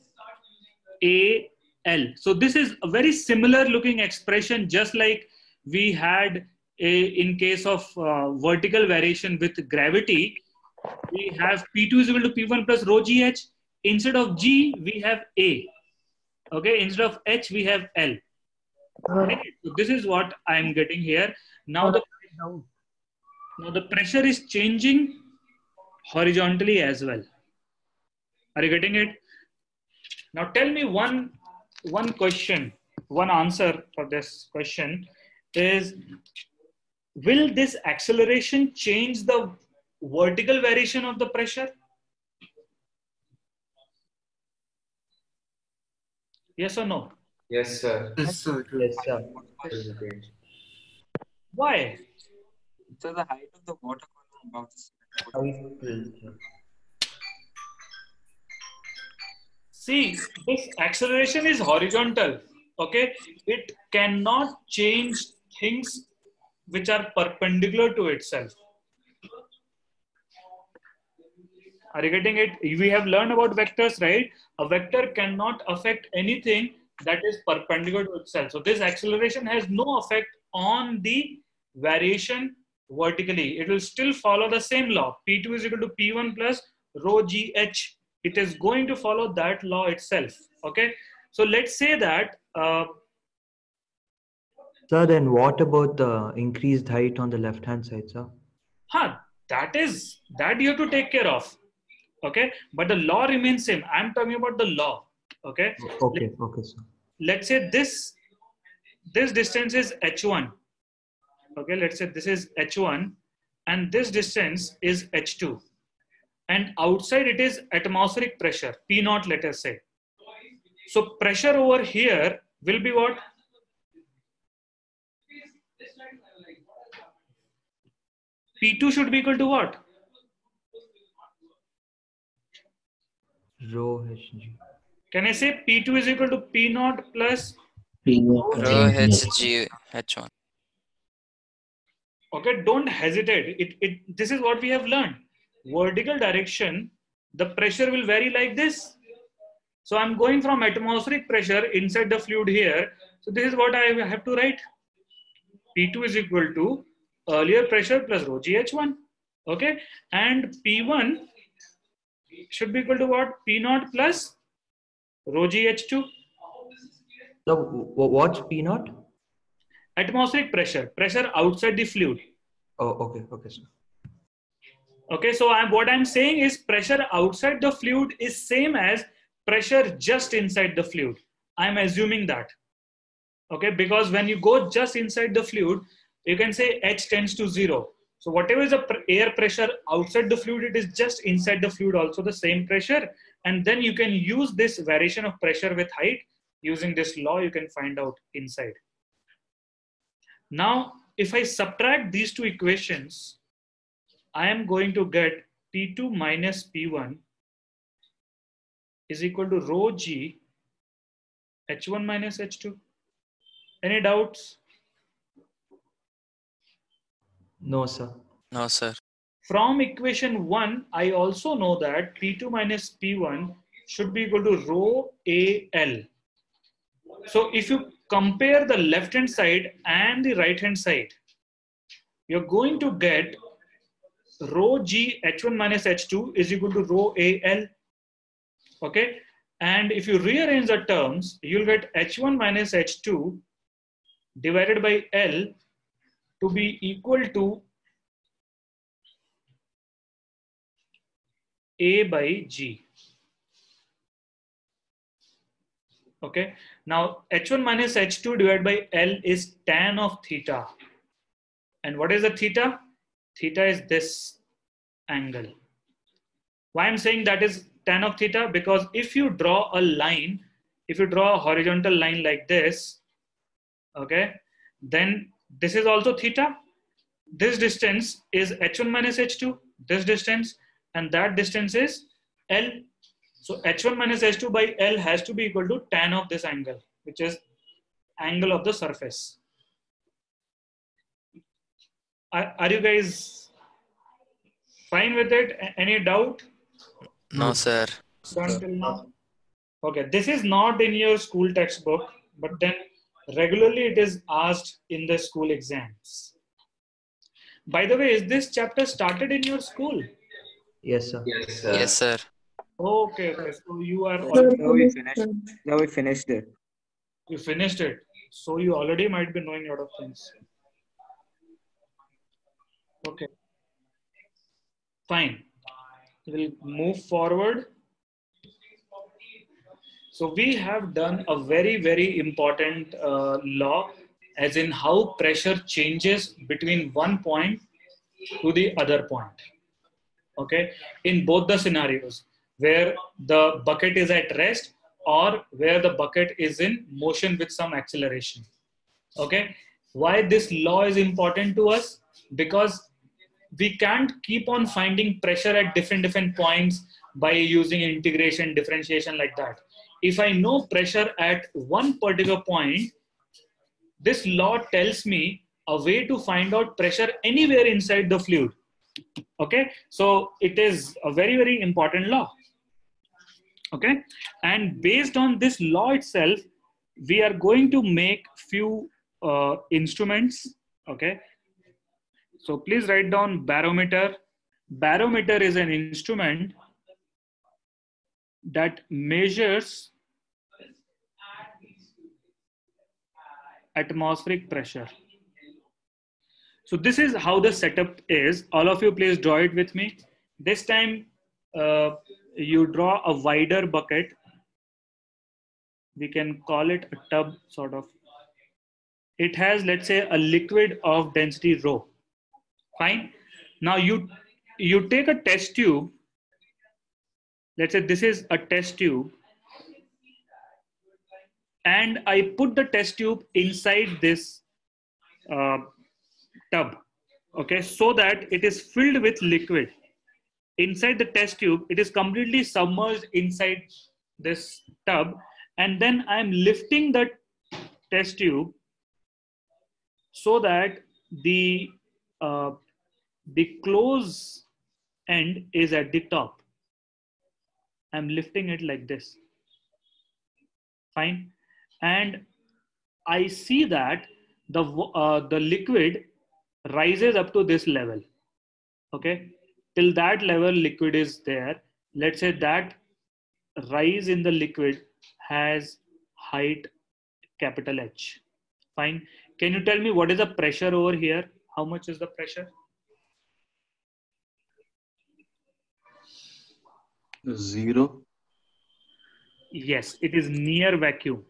AL. So this is a very similar looking expression, just like we had in case of vertical variation with gravity. We have P2 is equal to P1 plus rho GH. Instead of G, we have A. Okay, instead of H, we have L. Okay. So this is what I'm getting here. Now the pressure is changing horizontally as well. Are you getting it? Now tell me one question, one answer for this question is, will this acceleration change the vertical variation of the pressure? Yes or no? Yes, sir. Yes, sir. Yes, sir. Why? So the height of the water column above this. See, this acceleration is horizontal. Okay, it cannot change things which are perpendicular to itself. Are you getting it? We have learned about vectors, right? A vector cannot affect anything that is perpendicular to itself. So this acceleration has no effect on the variation vertically. It will still follow the same law. P2 is equal to P1 plus rho GH. It is going to follow that law itself. Okay. So let's say that. Sir, then what about the increased height on the left-hand side, sir? That you have to take care of. Okay, but the law remains same. I'm talking about the law. Okay. Okay, okay, sir. Let's say this distance is h1. Okay, let's say this is h1, and this distance is h2, and outside it is atmospheric pressure P0. Let us say. So pressure over here will be what? P2 should be equal to what? Rho Hg. Can I say P2 is equal to P0 plus Rho Hg H1. Okay, don't hesitate. This is what we have learned. Vertical direction, the pressure will vary like this. So I'm going from atmospheric pressure inside the fluid here. So this is what I have to write. P2 is equal to earlier pressure plus rho GH1. Okay, and P1 should be equal to what? P0 plus rho GH2. So what's P0? Atmospheric pressure outside the fluid. Oh, okay, okay, sir. Okay, so what I'm saying is pressure outside the fluid is same as pressure just inside the fluid. I'm assuming that. Okay, because when you go just inside the fluid, you can say H tends to 0. So whatever is the air pressure outside the fluid, it is just inside the fluid also the same pressure. And then you can use this variation of pressure with height. Using this law, you can find out inside. Now, if I subtract these two equations, I am going to get P2 minus P1 is equal to rho G H1 minus H2. Any doubts? No, sir. No, sir. From equation 1, I also know that P2 minus P1 should be equal to rho AL. So if you compare the left hand side and the right hand side, you're going to get rho G H1 minus H2 is equal to rho AL. Okay. And if you rearrange the terms, you'll get H1 minus H2 divided by L to be equal to A by G. Okay. Now H1 minus H2 divided by L is tan of theta. And what is the theta? Theta is this angle. Why I'm saying that is tan of theta? Because if you draw a line, if you draw a horizontal line like this, okay, then this is also theta. This distance is H1 minus H2, this distance, and that distance is L. So H1 minus H2 by L has to be equal to tan of this angle, which is angle of the surface. Are you guys fine with it? Any doubt? No, sir. Until now? Okay, this is not in your school textbook, but then regularly it is asked in the school exams. By the way, is this chapter started in your school? Yes, sir. Yes, sir. Yes, sir. Okay, okay. So you are Now we finished it. you finished it. So you already might be knowing a lot of things. Okay. Fine. We'll move forward. So we have done a very, very important law, as in how pressure changes between one point to the other point. Okay, in both the scenarios, where the bucket is at rest or where the bucket is in motion with some acceleration. Okay, why this law is important to us? Because we can't keep on finding pressure at different points by using integration, differentiation like that. If I know pressure at one particular point, this law tells me a way to find out pressure anywhere inside the fluid. Okay, so it is a very, very important law. Okay, and based on this law itself, we are going to make few instruments. Okay, so please write down barometer. Barometer is an instrument that measures atmospheric pressure. So this is how the setup is. All of you please draw it with me. This time you draw a wider bucket. We can call it a tub sort of. It has, let's say, a liquid of density rho. Fine. Now you take a test tube. Let's say this is a test tube. And I put the test tube inside this tub, okay, so that it is filled with liquid. Inside the test tube, it is completely submerged inside this tub, and then I'm lifting the test tube so that the close end is at the top. I'm lifting it like this. Fine, and I see that the liquid rises up to this level. Okay, till that level liquid is there. Let's say that rise in the liquid has height capital H. Fine. Can you tell me what is the pressure over here? How much is the pressure? 0. Yes, it is near vacuum.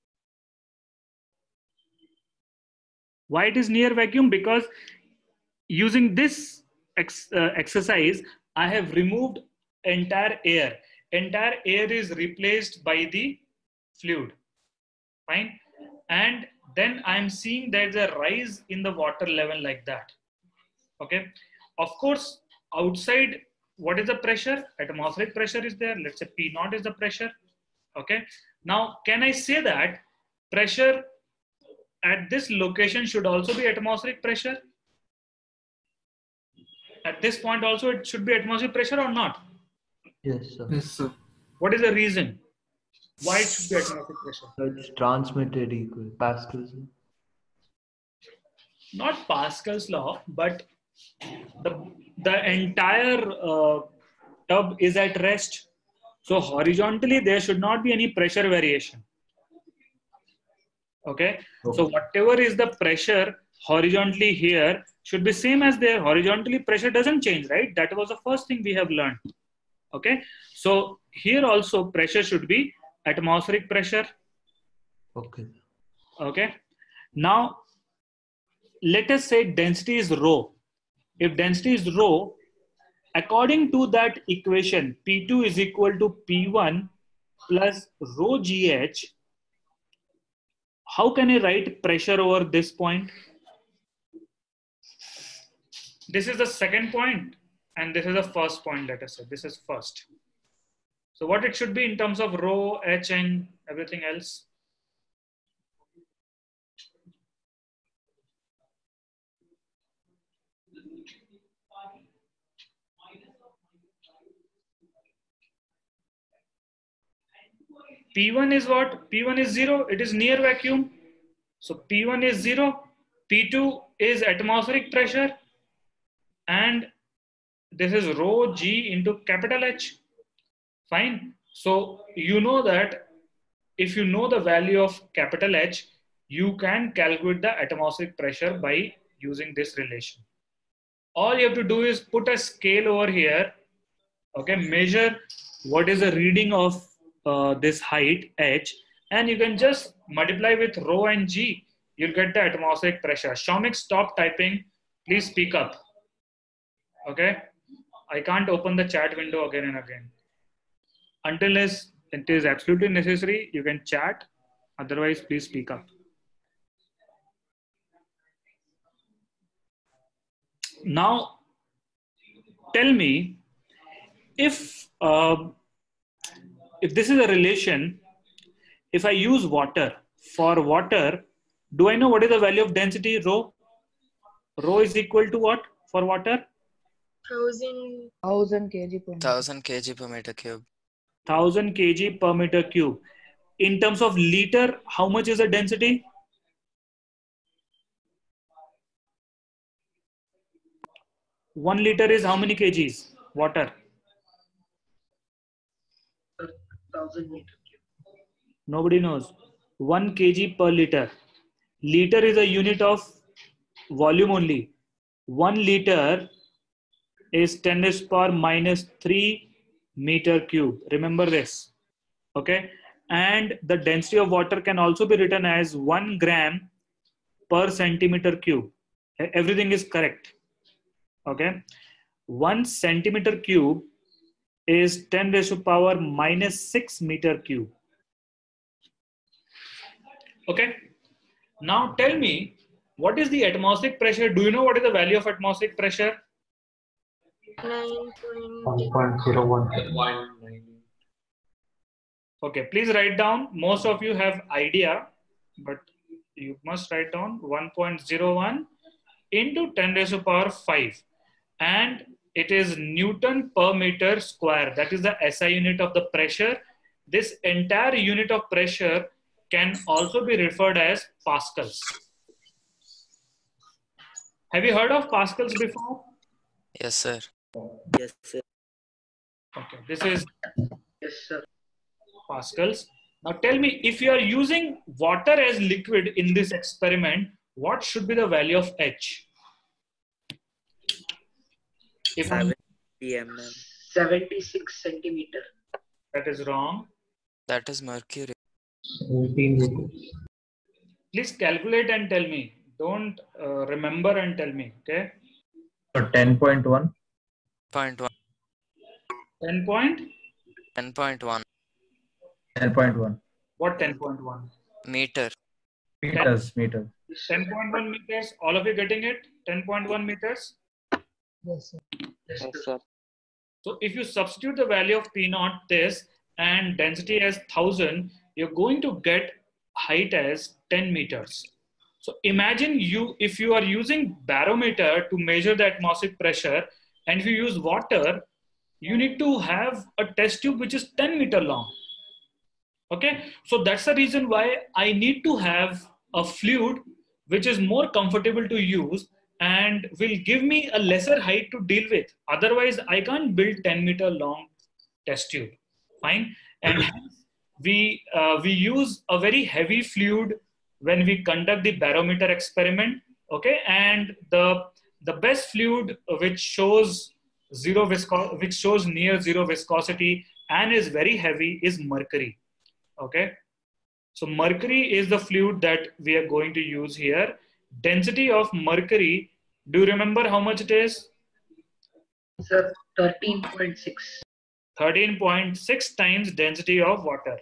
Why it is near vacuum? Because using this exercise, I have removed entire air. Entire air is replaced by the fluid. Fine. And then I'm seeing there's a rise in the water level like that. Okay. Of course, outside, what is the pressure? Atmospheric pressure is there. Let's say P naught is the pressure. Okay. Now, can I say that pressure at this location should also be atmospheric pressure? At this point also it should be atmospheric pressure or not? Yes, sir. Yes, sir. What is the reason? Why it should be atmospheric pressure? It's transmitted equal Pascal's law. Not Pascal's law, but the entire tub is at rest. So horizontally, there should not be any pressure variation. Okay. So whatever is the pressure horizontally here should be same as there. Horizontally, pressure doesn't change, right? That was the first thing we have learned. Okay. So here also pressure should be atmospheric pressure. Okay. Okay. Now, let us say density is rho. If density is rho, according to that equation, P2 is equal to P1 plus rho GH, how can I write pressure over this point? This is the second point and this is the first point, let us say. This is first. So what it should be in terms of rho, H and everything else? P1 is what? P1 is 0. It is near vacuum. So P1 is 0. P2 is atmospheric pressure. And this is rho G into capital H. Fine. So you know that if you know the value of capital H, you can calculate the atmospheric pressure by using this relation. All you have to do is put a scale over here. Okay, measure what is the reading of this height H, and you can just multiply with rho and G. You'll get the atmospheric pressure. Shomik, stop typing. Please speak up. Okay, I can't open the chat window again and again. Until it is absolutely necessary, you can chat. Otherwise, please speak up. Now, tell me if this is a relation. If I use water, for water, do I know what is the value of density rho? Rho is equal to what for water? 1000 kg per meter. 1000 kg per meter cube. 1000 kg per meter cube. In terms of liter, how much is the density? One liter is how many kgs? Water. 1000 meter cube. Nobody knows. 1 kg per liter. Liter is a unit of volume only. 1 liter is 10 raised to the power minus 3 meter cube. Remember this. Okay. And the density of water can also be written as 1 gram per centimeter cube. Everything is correct. Okay. 1 centimeter cube is 10 raised to the power minus 6 meter cube. Okay. Now tell me, what is the atmospheric pressure? Do you know what is the value of atmospheric pressure? 1.01. Okay, please write down. Most of you have idea, but you must write down 1.01 into 10 raised to the power 5. And it is Newton per meter square. That is the SI unit of the pressure. This entire unit of pressure can also be referred as pascals. Have you heard of pascals before? Yes, sir. Yes, sir. Okay, this is Yes, sir. pascals. Now tell me, if you are using water as liquid in this experiment, what should be the value of H? If 70 mm. 76 centimeter. that is wrong, That is mercury. 17 liters. please calculate and tell me. Don't remember and tell me. Okay. So 10.1. 0.1. 10 point? 10.1 10.1. What 10.1? meter. Meters. 10.1 meters. All of you getting it? 10.1 meters. Yes, sir. Yes, sir. So if you substitute the value of P naught this and density as 1000, you're going to get height as 10 meters. So imagine if you are using barometer to measure the atmospheric pressure, and if you use water, you need to have a test tube which is 10 meter long. Okay, so that's the reason why I need to have a fluid which is more comfortable to use and will give me a lesser height to deal with. Otherwise, I can't build 10 meter long test tube. Fine. And hence we use a very heavy fluid when we conduct the barometer experiment. Okay, and the best fluid which shows near zero viscosity and is very heavy is mercury. Okay, so mercury is the fluid that we are going to use here. Density of mercury, do you remember how much it is? Sir, 13.6. 13.6 times density of water.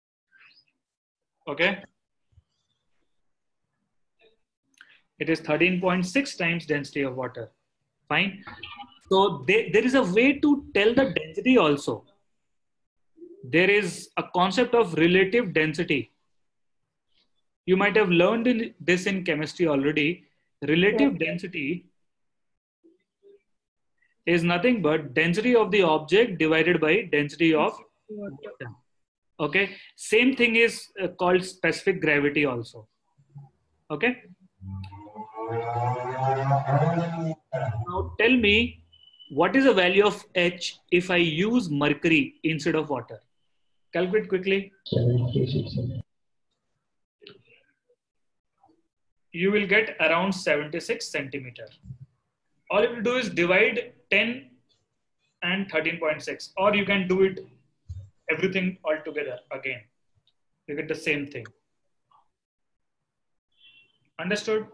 Okay, it is 13.6 times density of water. Fine. So there is a way to tell the density also. There is a concept of relative density. You might have learned this in chemistry already. Relative density is nothing but density of the object divided by density of water. Okay, same thing is called specific gravity also. Okay, now tell me, what is the value of H if I use mercury instead of water? Calculate quickly. You will get around 76 centimeter. All you will do is divide 10 and 13.6, or you can do it everything all together again. You get the same thing. Understood?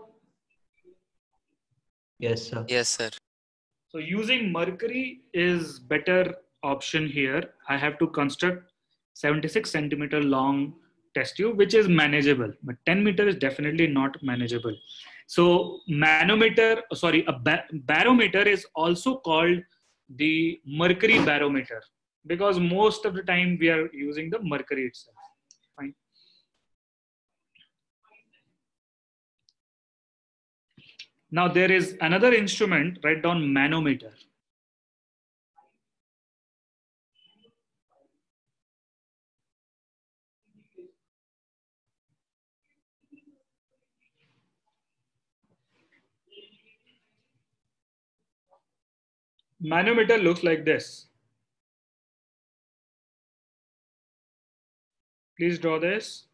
Yes, sir. Yes, sir. So using mercury is better option here. I have to construct 76 centimeter long test tube, which is manageable, but 10 meter is definitely not manageable. So barometer is also called the mercury barometer because most of the time we are using the mercury itself. Fine. Now there is another instrument, write down manometer. Manometer looks like this. Please draw this.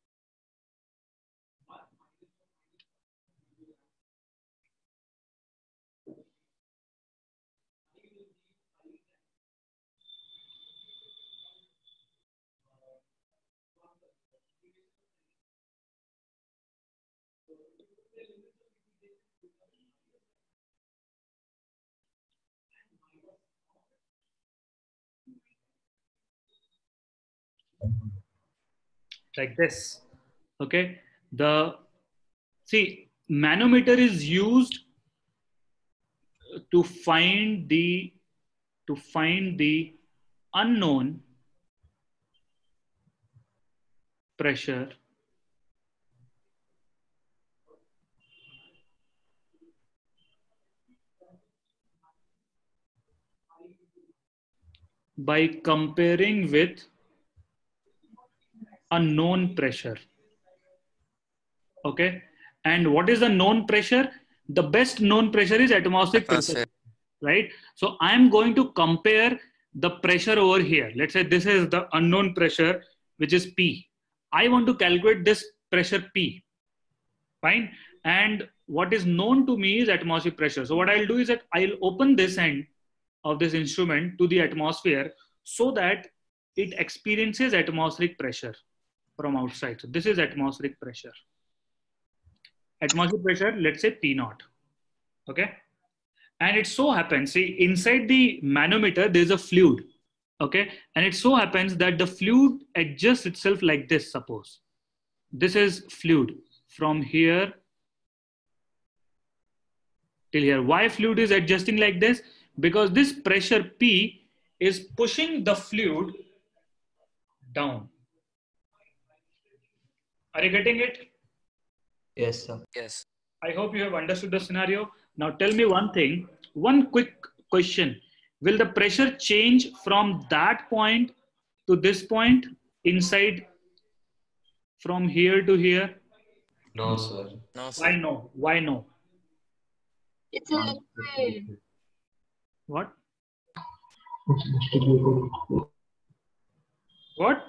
Like this. Okay. Manometer is used to find the unknown pressure by comparing with a known pressure. Okay, and what is the known pressure? The best known pressure is atmospheric pressure, right? So I am going to compare the pressure over here. Let's say this is the unknown pressure, which is P. I want to calculate this pressure P. Fine. And what is known to me is atmospheric pressure. So what I'll do is that I'll open this end of this instrument to the atmosphere so that it experiences atmospheric pressure from outside. So this is atmospheric pressure. Atmospheric pressure, let's say P naught. Okay. And it so happens, see, inside the manometer, there's a fluid. Okay. And it so happens that the fluid adjusts itself like this, suppose. This is fluid. from here till here. Why fluid is adjusting like this? Because this pressure P is pushing the fluid down. Are you getting it? Yes, sir. Yes. I hope you have understood the scenario. Now tell me one thing, one quick question. Will the pressure change from that point to this point inside from here to here? No, sir. No, sir. Why no? Why no? It's a liquid. What? What?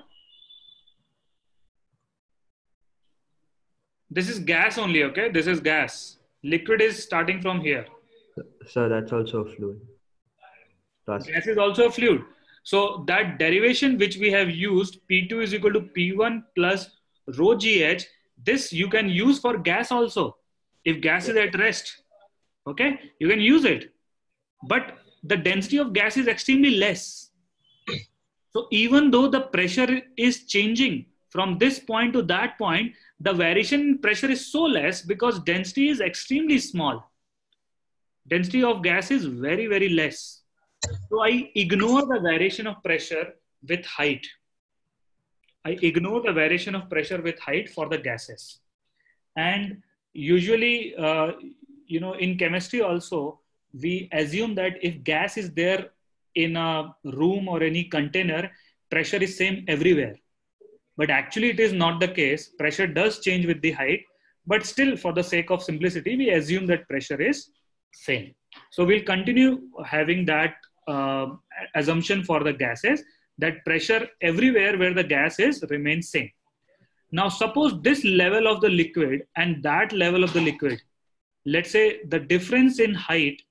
This is gas only, okay? This is gas. Liquid is starting from here. Sir, that's also a fluid. Plus. Gas is also a fluid. So that derivation which we have used, P2 is equal to P1 plus rho GH, this you can use for gas also. If gas is at rest, okay, you can use it. But the density of gas is extremely less. So even though the pressure is changing from this point to that point, the variation in pressure is so less because density is extremely small. Density of gas is very, very less. So I ignore the variation of pressure with height. I ignore the variation of pressure with height for the gases. And usually, in chemistry also, we assume that if gas is there in a room or any container, pressure is same everywhere. But actually it is not the case. Pressure does change with the height, but still for the sake of simplicity, we assume that pressure is same. So we'll continue having that assumption for the gases, that pressure everywhere where the gas is remains same. Now suppose this level of the liquid and that level of the liquid, let's say the difference in height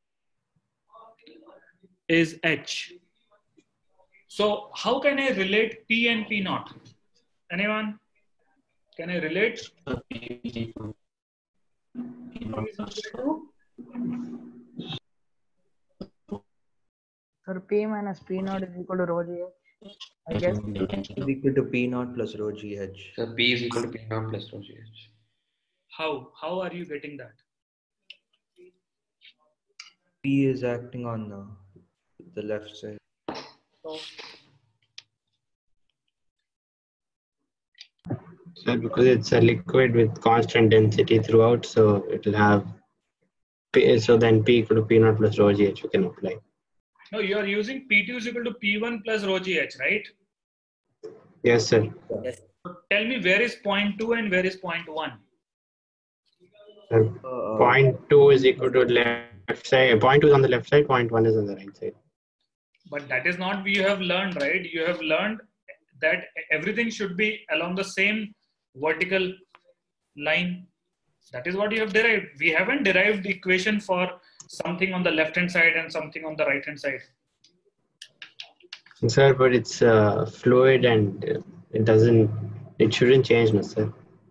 is h. So how can I relate P and P naught? Anyone? Can I relate? Sir, P minus P naught is equal to rho GH. I guess. Is equal to P naught plus rho GH. So P is equal to P naught plus rho GH. How are you getting that? P is acting on the left side. So because it's a liquid with constant density throughout, so it will have P, so then P equal to P naught plus rho GH you can apply. No, you are using P2 is equal to P1 plus rho GH, right? Yes, sir. Yes. So tell me where is point 2 and where is point 1? Point 2 is equal to left side. Point 2 is on the left side. Point 1 is on the right side. But that is not what you have learned, right? You have learned that everything should be along the same vertical line. That is what you have derived. We haven't derived the equation for something on the left hand side and something on the right hand side. Sir, but it's fluid and it shouldn't change, no, sir.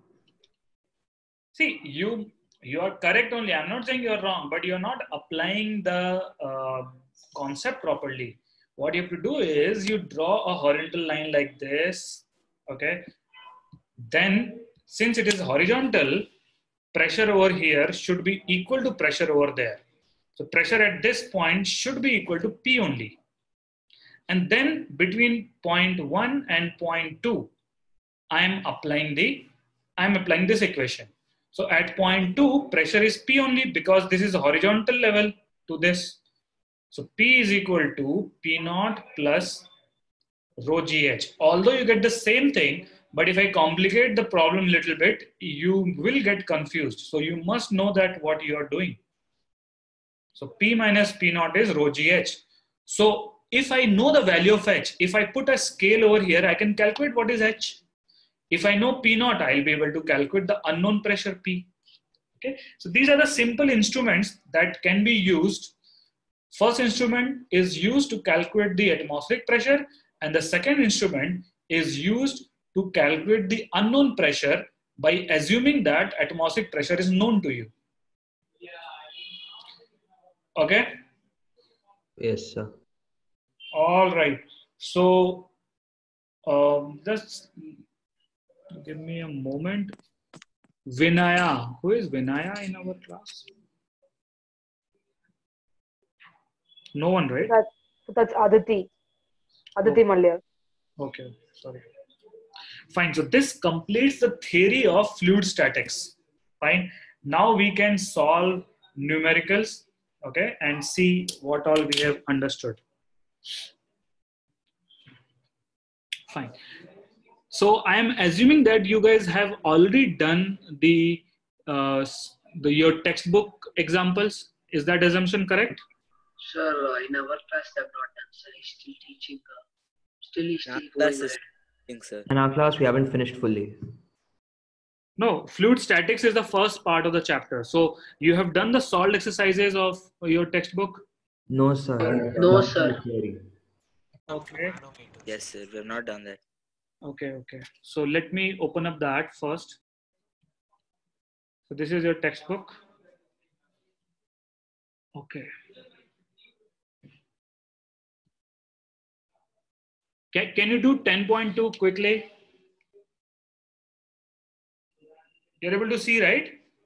See, you are correct only. I'm not saying you're wrong, but you're not applying the concept properly. What you have to do is you draw a horizontal line like this, okay? Then, since it is horizontal, pressure over here should be equal to pressure over there. So pressure at this point should be equal to P only. And then between point 1 and point 2, I'm applying this equation. So at point 2, pressure is P only because this is a horizontal level to this. So P is equal to P naught plus rho GH. Although you get the same thing, but if I complicate the problem a little bit, you will get confused. So you must know that what you are doing. So P minus P naught is rho GH. So if I know the value of H, if I put a scale over here, I can calculate what is H. If I know P naught, I'll be able to calculate the unknown pressure P. Okay, so these are the simple instruments that can be used. First instrument is used to calculate the atmospheric pressure, and the second instrument is used to calculate the unknown pressure by assuming that atmospheric pressure is known to you. Okay? Yes, sir. All right. So just give me a moment. Vinaya. Who is Vinaya in our class? No one, right? That's Aditi. Aditi Malya. Okay, sorry. Fine. So this completes the theory of fluid statics. Fine. Now we can solve numericals, okay, and see what all we have understood. Fine. So I am assuming that you guys have already done your textbook examples. Is that assumption correct? Sir, in our class they have not done, sir. He's still teaching. He's still Class going is ahead. sir. In our class, we haven't finished fully. No, fluid statics is the first part of the chapter. So you have done the solved exercises of your textbook? No, sir. No, sir. Okay. Yes, sir. We have not done that. Okay, okay. So let me open up that first. So this is your textbook. Okay. Can you do 10.2 quickly? You're able to see, right?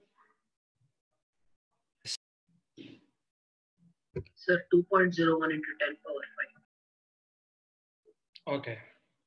Sir, 2.01 into 10 power 5. Okay.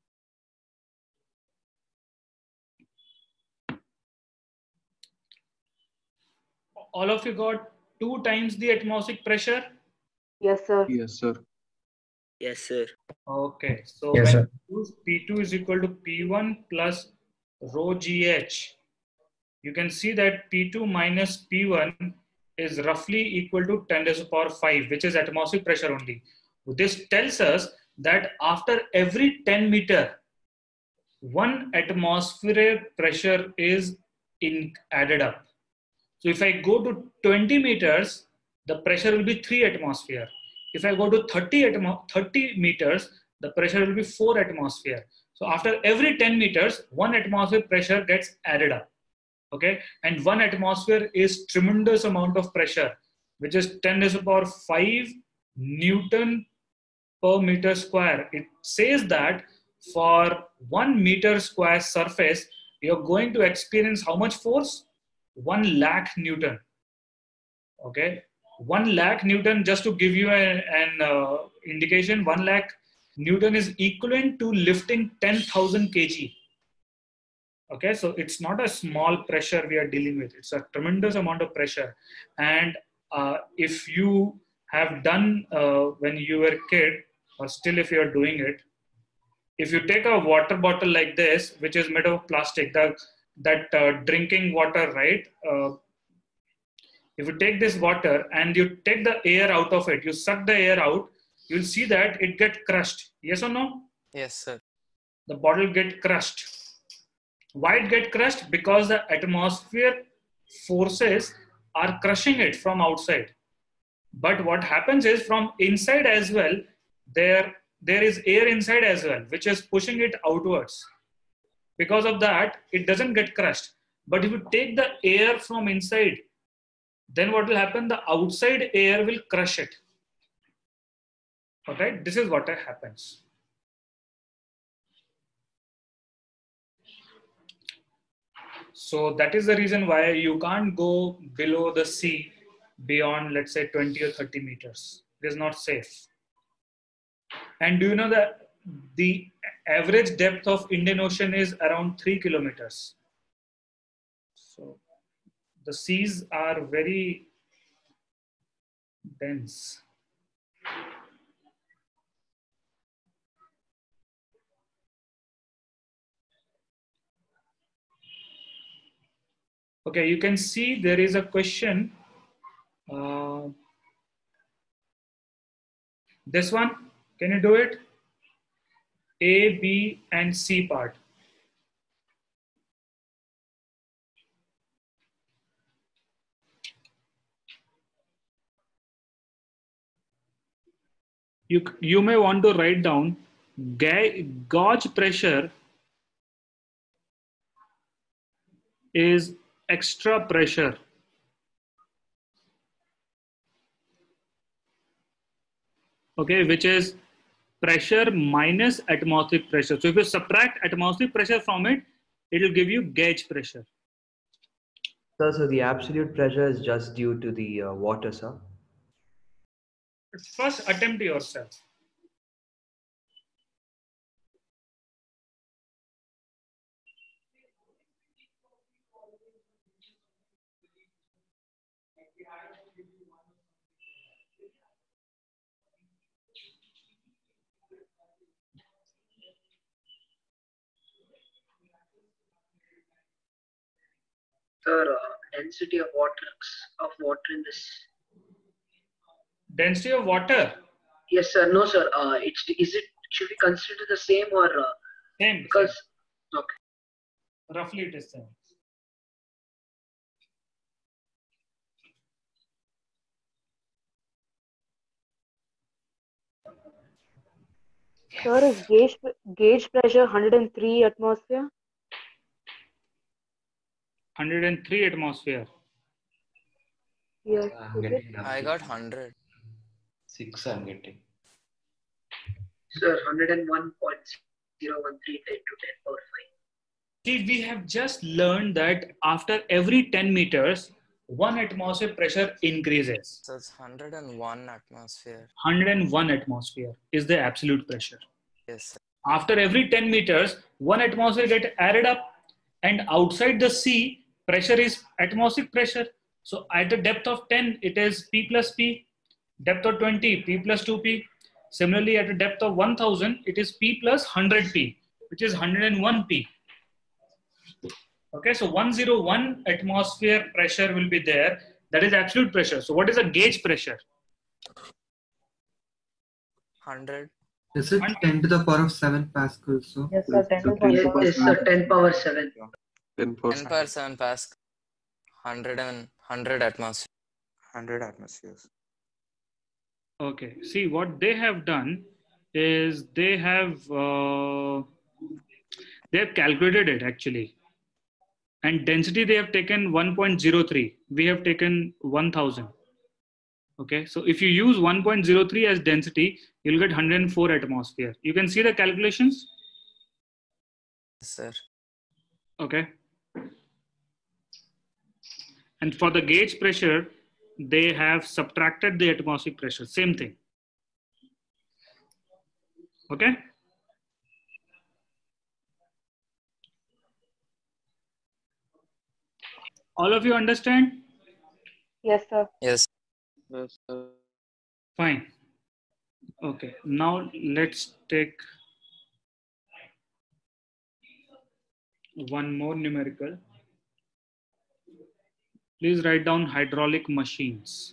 All of you got 2 times the atmospheric pressure? Yes, sir. Yes, sir. Yes, sir. Okay. So Yes, when sir. you use P2 is equal to P1 plus rho GH, you can see that P2 minus P1 is roughly equal to 10 to the power 5, which is atmospheric pressure only. This tells us that after every 10 meter, 1 atmospheric pressure is added up. So if I go to 20 meters, the pressure will be 3 atmosphere. If I go to 30 meters, the pressure will be 4 atmosphere. So after every 10 meters, 1 atmosphere pressure gets added up. Okay, and 1 atmosphere is tremendous amount of pressure, which is 10 to the power 5 Newton per meter square. It says that for 1 meter square surface, you're going to experience how much force? 1 lakh Newton. Okay, 1 lakh Newton, just to give you an indication, 1 lakh Newton is equivalent to lifting 10,000 kg. Okay, so it's not a small pressure we are dealing with. It's a tremendous amount of pressure. And if you have done when you were a kid, or still if you are doing it, if you take a water bottle like this, which is made of plastic, that drinking water, right? If you take this water and you take the air out of it, you suck the air out, you'll see that it gets crushed. Yes or no? Yes, sir. The bottle get crushed. Why it get crushed? Because the atmosphere forces are crushing it from outside. But what happens is from inside as well, there is air inside as well, which is pushing it outwards. Because of that, it doesn't get crushed. But if you take the air from inside, then what will happen? The outside air will crush it. Okay, this is what happens. So that is the reason why you can't go below the sea beyond, let's say, 20 or 30 meters. It is not safe. And do you know that the average depth of Indian Ocean is around 3 kilometers? So the seas are very dense. Okay, you can see there is a question. This one, can you do it? A, B, and C part. You may want to write down gauge pressure is extra pressure. Okay, which is pressure minus atmospheric pressure. So if you subtract atmospheric pressure from it, it will give you gauge pressure. Sir, so the absolute pressure is just due to the water, sir. First attempt yourself. Sir, density of water in this. Density of water? Yes, sir. No, sir. Should we consider the same or same? Because same. Okay. Roughly it is same. Sir, is gauge pressure 103 atmosphere? 103 atmosphere. Yes. I'm getting I got 100. 6 I'm getting. Sir, 101.013 10 to 10 power 5. See, we have just learned that after every 10 meters, 1 atmosphere pressure increases. So it's 101 atmosphere. 101 atmosphere is the absolute pressure. Yes, sir. After every 10 meters, 1 atmosphere get added up, and outside the sea, pressure is atmospheric pressure. So at the depth of 10, it is P plus P. Depth of 20, P plus 2P. Similarly, at a depth of 1000, it is P plus 100P, which is 101P. Okay, so 101 atmosphere pressure will be there. That is absolute pressure. So what is a gauge pressure? 100. Is it 10 to the power of 7 pascals? So Yes, sir. 10 to the power Yes, 7. yes, sir. 10 power 7. 10 10 per 7 Pascal. 100 atmosphere. 100 atmospheres. Okay, see what they have done is they have calculated it actually, and density they have taken 1.03. We have taken 1000. Okay, so if you use 1.03 as density, you'll get 104 atmosphere. You can see the calculations. Yes, sir. Okay. And for the gauge pressure, they have subtracted the atmospheric pressure. Same thing. Okay. All of you understand? Yes, sir. Yes. Yes, sir. Fine. Okay. Now let's take one more numerical. Please write down hydraulic machines.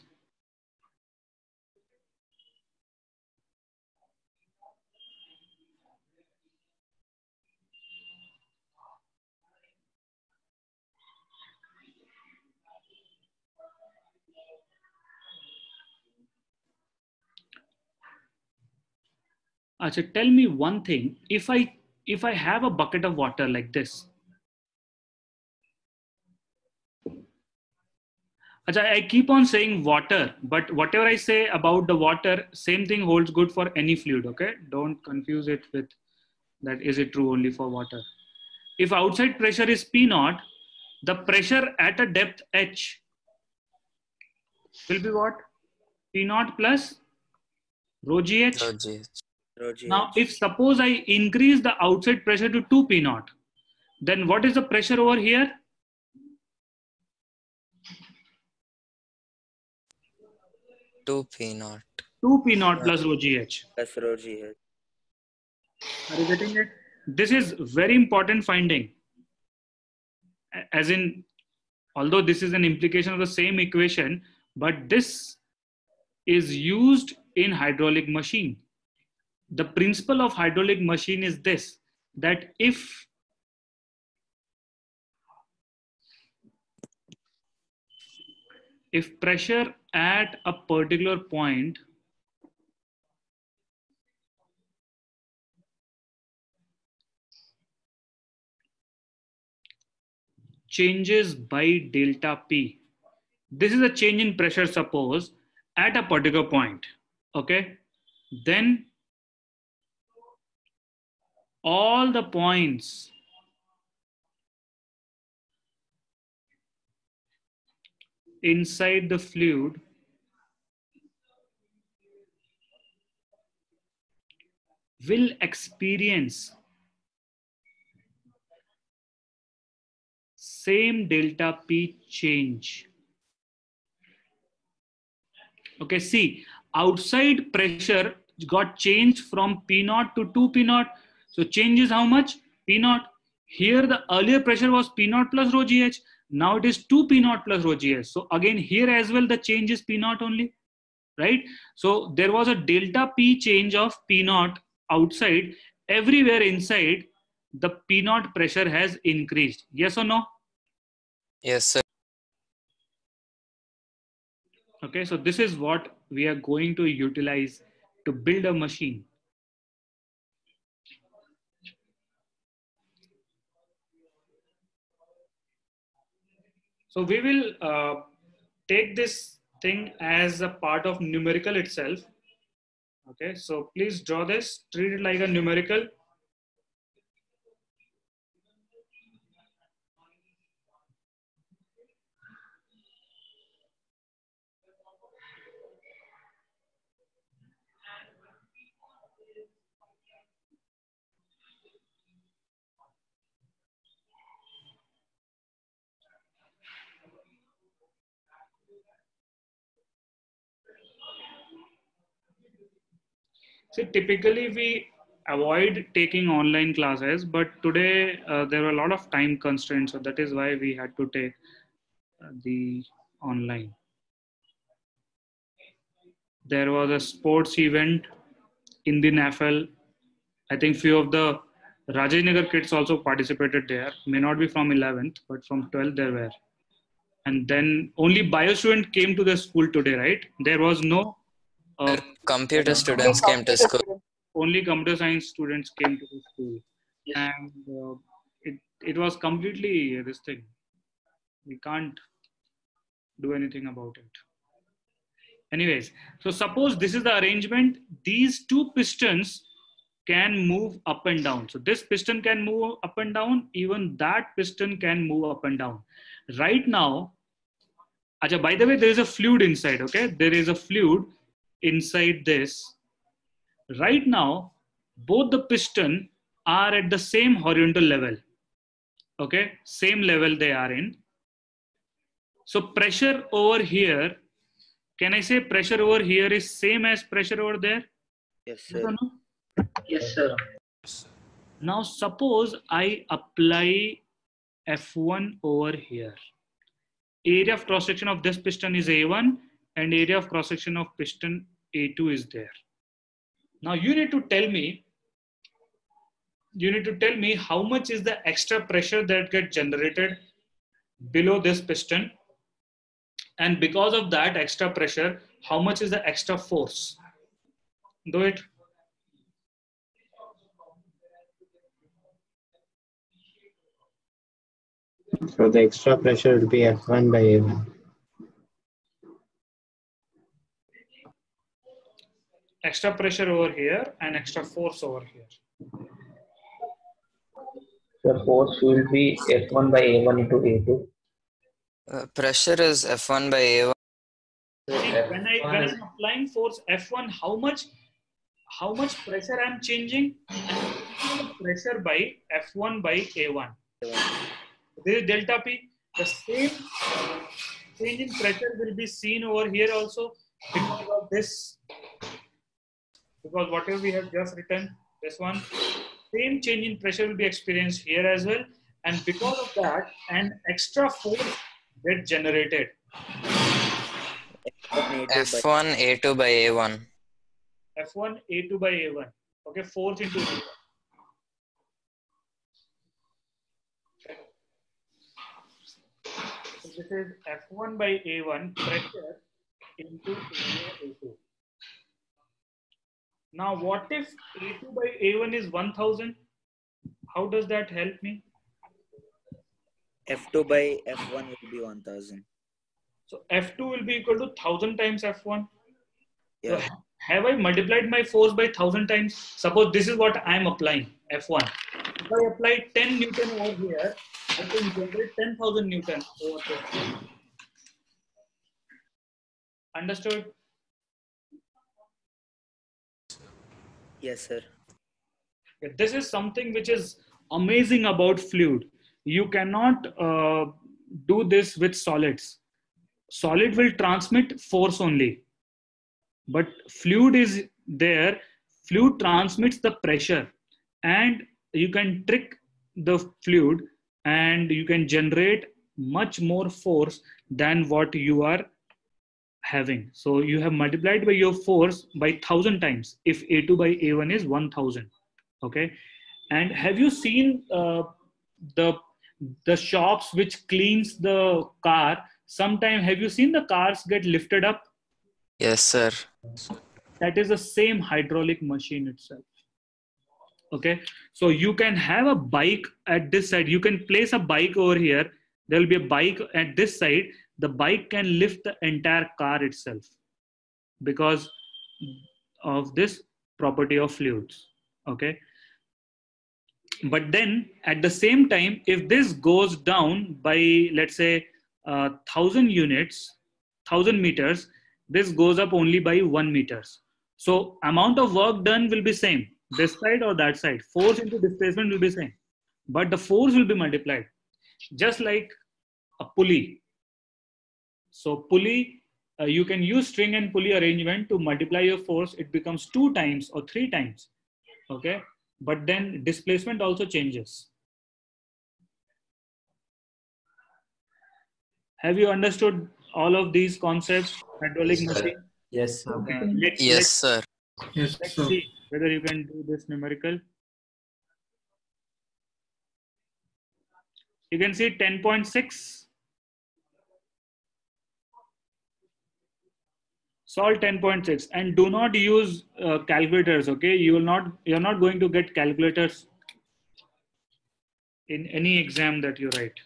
Achha, tell me one thing. If I have a bucket of water like this, Achha, I keep on saying water, but whatever I say about the water, same thing holds good for any fluid. Okay, don't confuse it with that. Is it true only for water? If outside pressure is P naught, the pressure at a depth H will be what? P naught plus rho GH. Rho GH. Now, if suppose I increase the outside pressure to 2 P naught, then what is the pressure over here? 2 P naught. 2 P naught plus rho GH. Plus rho GH. Are you getting it? This is very important finding. As in, although this is an implication of the same equation, but this is used in hydraulic machine. The principle of hydraulic machine is this, that if pressure at a particular point changes by delta P, this is a change in pressure, suppose, at a particular point, okay? Then all the points inside the fluid will experience same delta P change. Okay, see, outside pressure got changed from P naught to 2 P naught. So change is how much? P naught. Here the earlier pressure was P naught plus rho GH. Now it is 2 P naught plus rho GH. So again here as well the change is P naught only, right? So there was a delta P change of P naught outside. Everywhere inside the P naught pressure has increased. Yes or no? Yes, sir. Okay, so this is what we are going to utilize to build a machine. So we will take this thing as a part of numerical itself. Okay, so please draw this, treat it like a numerical. See, typically we avoid taking online classes, but today there were a lot of time constraints, so that is why we had to take the online. There was a sports event in the NAFL. I think few of the Rajinagar kids also participated there. May not be from 11th, but from 12th there were. And then only bio student came to the school today, right? There was no Computer students came to school. Only computer science students came to the school. And it was completely this thing. We can't do anything about it. Anyways, so suppose this is the arrangement. These two pistons can move up and down. So this piston can move up and down. Even that piston can move up and down. Right now, Acha, by the way, there is a fluid inside, okay? There is a fluid inside this. Right now, both the piston are at the same horizontal level, okay? Same level they are in. So pressure over here, can I say pressure over here is same as pressure over there? Yes, sir. Yes, sir. Now suppose I apply F1 over here. Area of cross section of this piston is A1 and area of cross section of piston A2 is there. Now you need to tell me how much is the extra pressure that gets generated below this piston, and because of that extra pressure, how much is the extra force? Do it. So the extra pressure will be F1 by A1. Extra pressure over here and extra force over here. The force will be F1 by A1 into A2. Pressure is F1 by A1. See, when I'm applying force F1, how much pressure I'm changing? Pressure by F1 by A1. This is delta P. The same change in pressure will be seen over here also because of this. Because whatever we have just written, this one, same change in pressure will be experienced here as well. And because of that, an extra force gets generated. F1 A2 by A1. F1 A2 by A1. Okay, force into A1. So this is F1 by A1 pressure into area A2. Now what if A2 by A1 is 1000? How does that help me? F2 by F1 will be 1000. So F2 will be equal to 1000 times F1. Yeah. So have I multiplied my force by 1000 times? Suppose this is what I am applying, F1. If I apply 10 Newton over here, I can generate 10,000 Newton over here. Understood? Yes, sir. This is something which is amazing about fluid. You cannot do this with solids. Solid will transmit force only, but fluid is there. Fluid transmits the pressure, and you can trick the fluid and you can generate much more force than what you are having. So you have multiplied by your force by 1,000 times if A2 by A1 is 1,000. Okay. And have you seen the the shops which cleans the car? Sometime have you seen the cars get lifted up? Yes, sir. That is the same hydraulic machine itself. Okay, so you can have a bike at this side. You can place a bike over here. There will be a bike at this side. The bike can lift the entire car itself because of this property of fluids. Okay, but then at the same time, if this goes down by, let's say, 1,000 units, 1,000 meters, this goes up only by 1 meters. So amount of work done will be same, this side or that side. Force into displacement will be same, but the force will be multiplied, just like a pulley. So pulley, you can use string and pulley arrangement to multiply your force. It becomes 2 times or 3 times. Okay, but then displacement also changes. Have you understood all of these concepts? Hydraulic machine. Yes, sir. Yes, sir. Yes, Let's sir. see whether you can do this numerical. You can see 10.6. Solve 10.6 and do not use calculators. Okay, you're not going to get calculators in any exam that you write.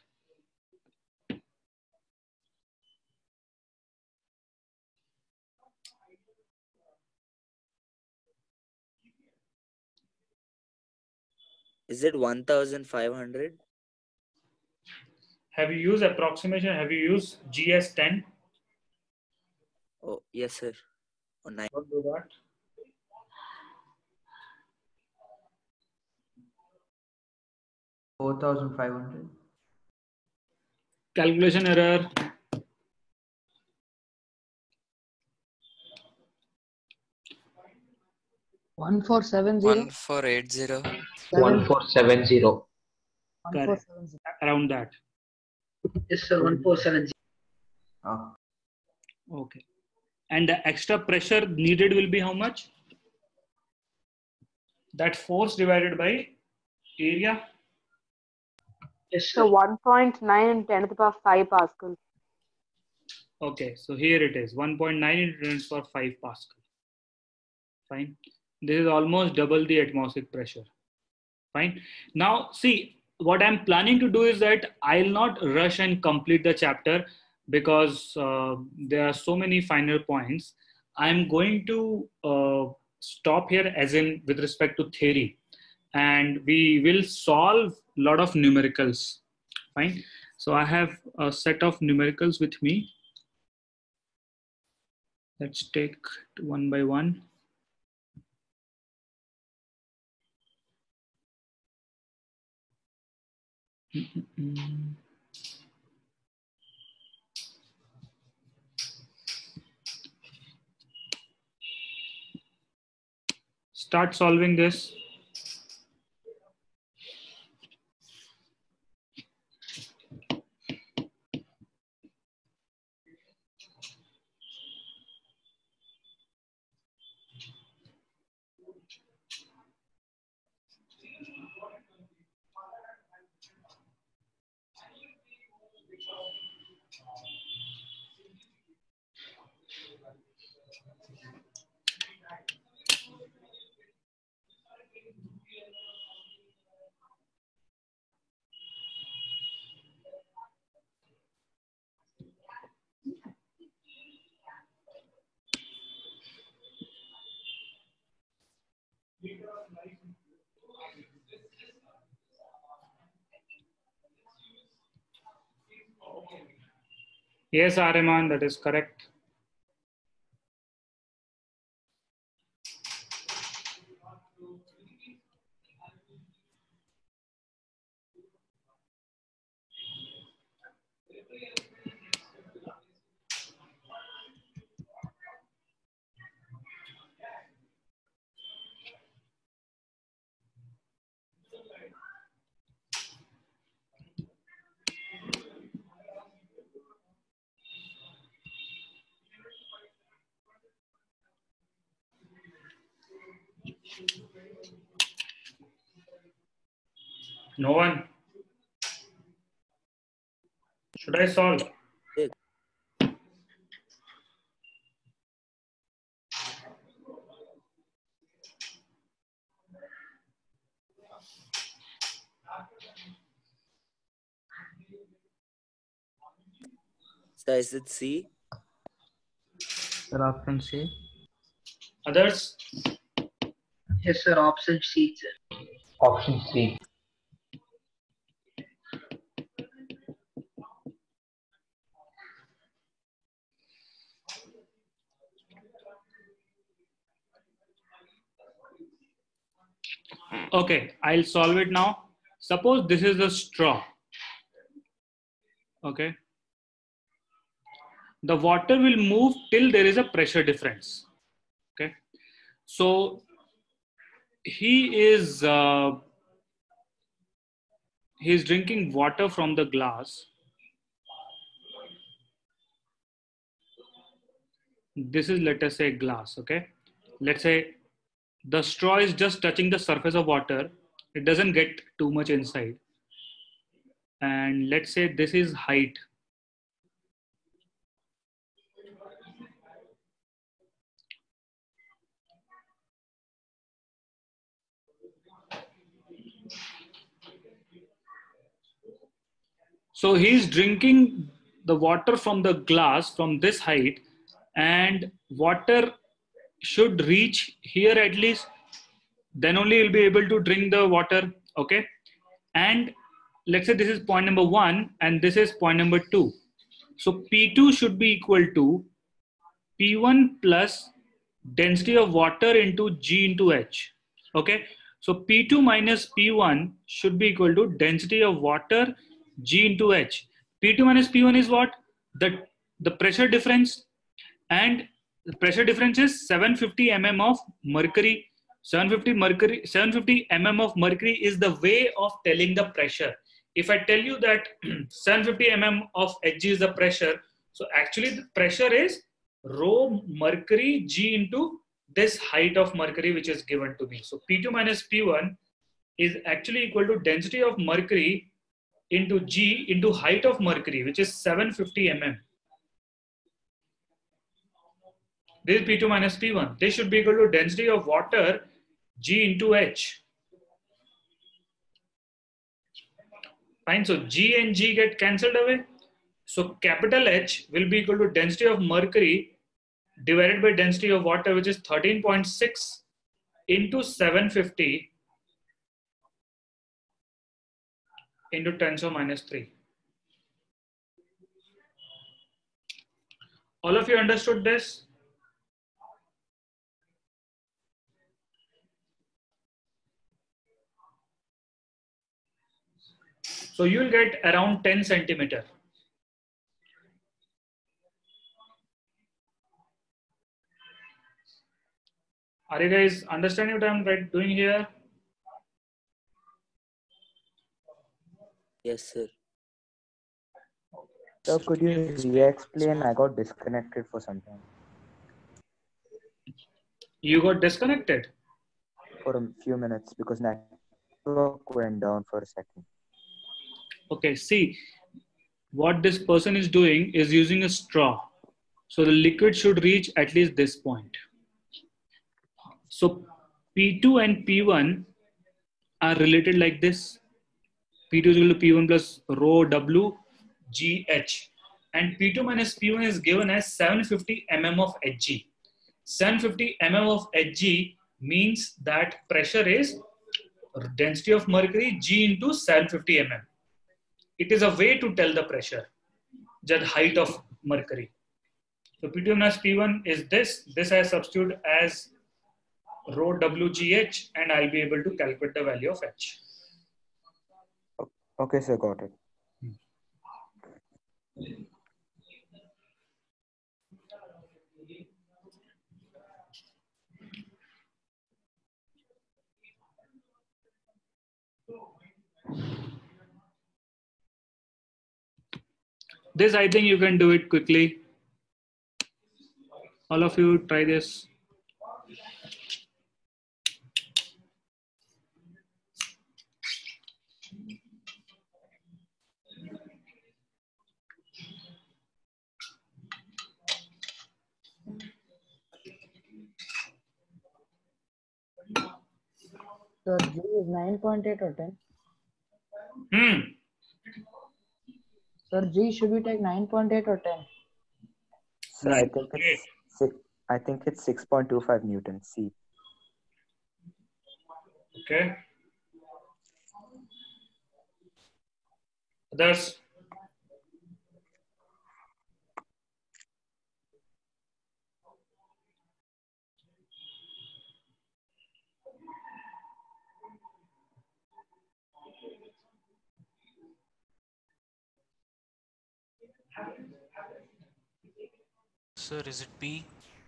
Is it 1,500? Have you used approximation? Have you used GS10? Oh, yes, sir. Oh, 9. Don't do that. $4,500. Calculation error. One four seven zero. 1480. 1470. Correct. Around that. Yes, sir. 1470. Oh. Okay. And the extra pressure needed will be how much? That force divided by area. Yes, So 1.9 and 10 to the power 5 Pascal. Okay, so here it is 1.9 into 10 to the power 5 Pascal. Fine. This is almost double the atmospheric pressure. Fine. Now, see, what I'm planning to do is that I'll not rush and complete the chapter because there are so many finer points. I'm going to stop here as in with respect to theory, and we will solve a lot of numericals. Fine. So I have a set of numericals with me. Let's take it one by one. Start solving this. Yes, Ariman, that is correct. No one. Should I solve? So is it C? Sir, option C. Others? Yes, sir. Option C, sir. Option C. Okay, I'll solve it now. Suppose this is a straw. Okay. The water will move till there is a pressure difference. Okay. So he's drinking water from the glass. This is, let us say, glass. Okay. Let's say the straw is just touching the surface of water. It doesn't get too much inside. And let's say this is height. So he's drinking the water from the glass from this height, and water should reach here at least. Then only you'll be able to drink the water. Okay. And let's say this is point number 1 and this is point number 2. So P2 should be equal to P1 plus density of water into G into H. Okay. So P2 minus P1 should be equal to density of water G into H. P2 minus P1 is what? The pressure difference, and the pressure difference is 750 mm of mercury. 750 mm of mercury is the way of telling the pressure. If I tell you that 750 mm of Hg is the pressure, so actually the pressure is rho mercury G into this height of mercury which is given to me. So P2 minus P1 is actually equal to density of mercury into G into height of mercury, which is 750 mm. This is P2 minus P1. This should be equal to density of water G into H. Fine. So G and G get cancelled away. So capital H will be equal to density of mercury divided by density of water, which is 13.6 into 750 into 10 to minus 3. All of you understood this? So you will get around 10 centimeter. Are you guys understanding what I'm doing here? Yes, sir. So could you re-explain? I got disconnected for some time. You got disconnected? For a few minutes because network went down for a second. Okay, see, what this person is doing is using a straw. So the liquid should reach at least this point. So P2 and P1 are related like this. P2 is equal to P1 plus rho W GH. And P2 minus P1 is given as 750 mm of Hg. 750 mm of Hg means that pressure is density of mercury G into 750 mm. It is a way to tell the pressure, the height of mercury. So P2 minus P1 is this. This I substitute as rho WGH and I'll be able to calculate the value of H. Okay, sir, got it. This, I think you can do it quickly. All of you try this. Sir, G is 9.8 or 10. Sir, G should we take 9.8 or 10? So I think it's 6.25 Newton. C. Okay. Others? Sir, is it B?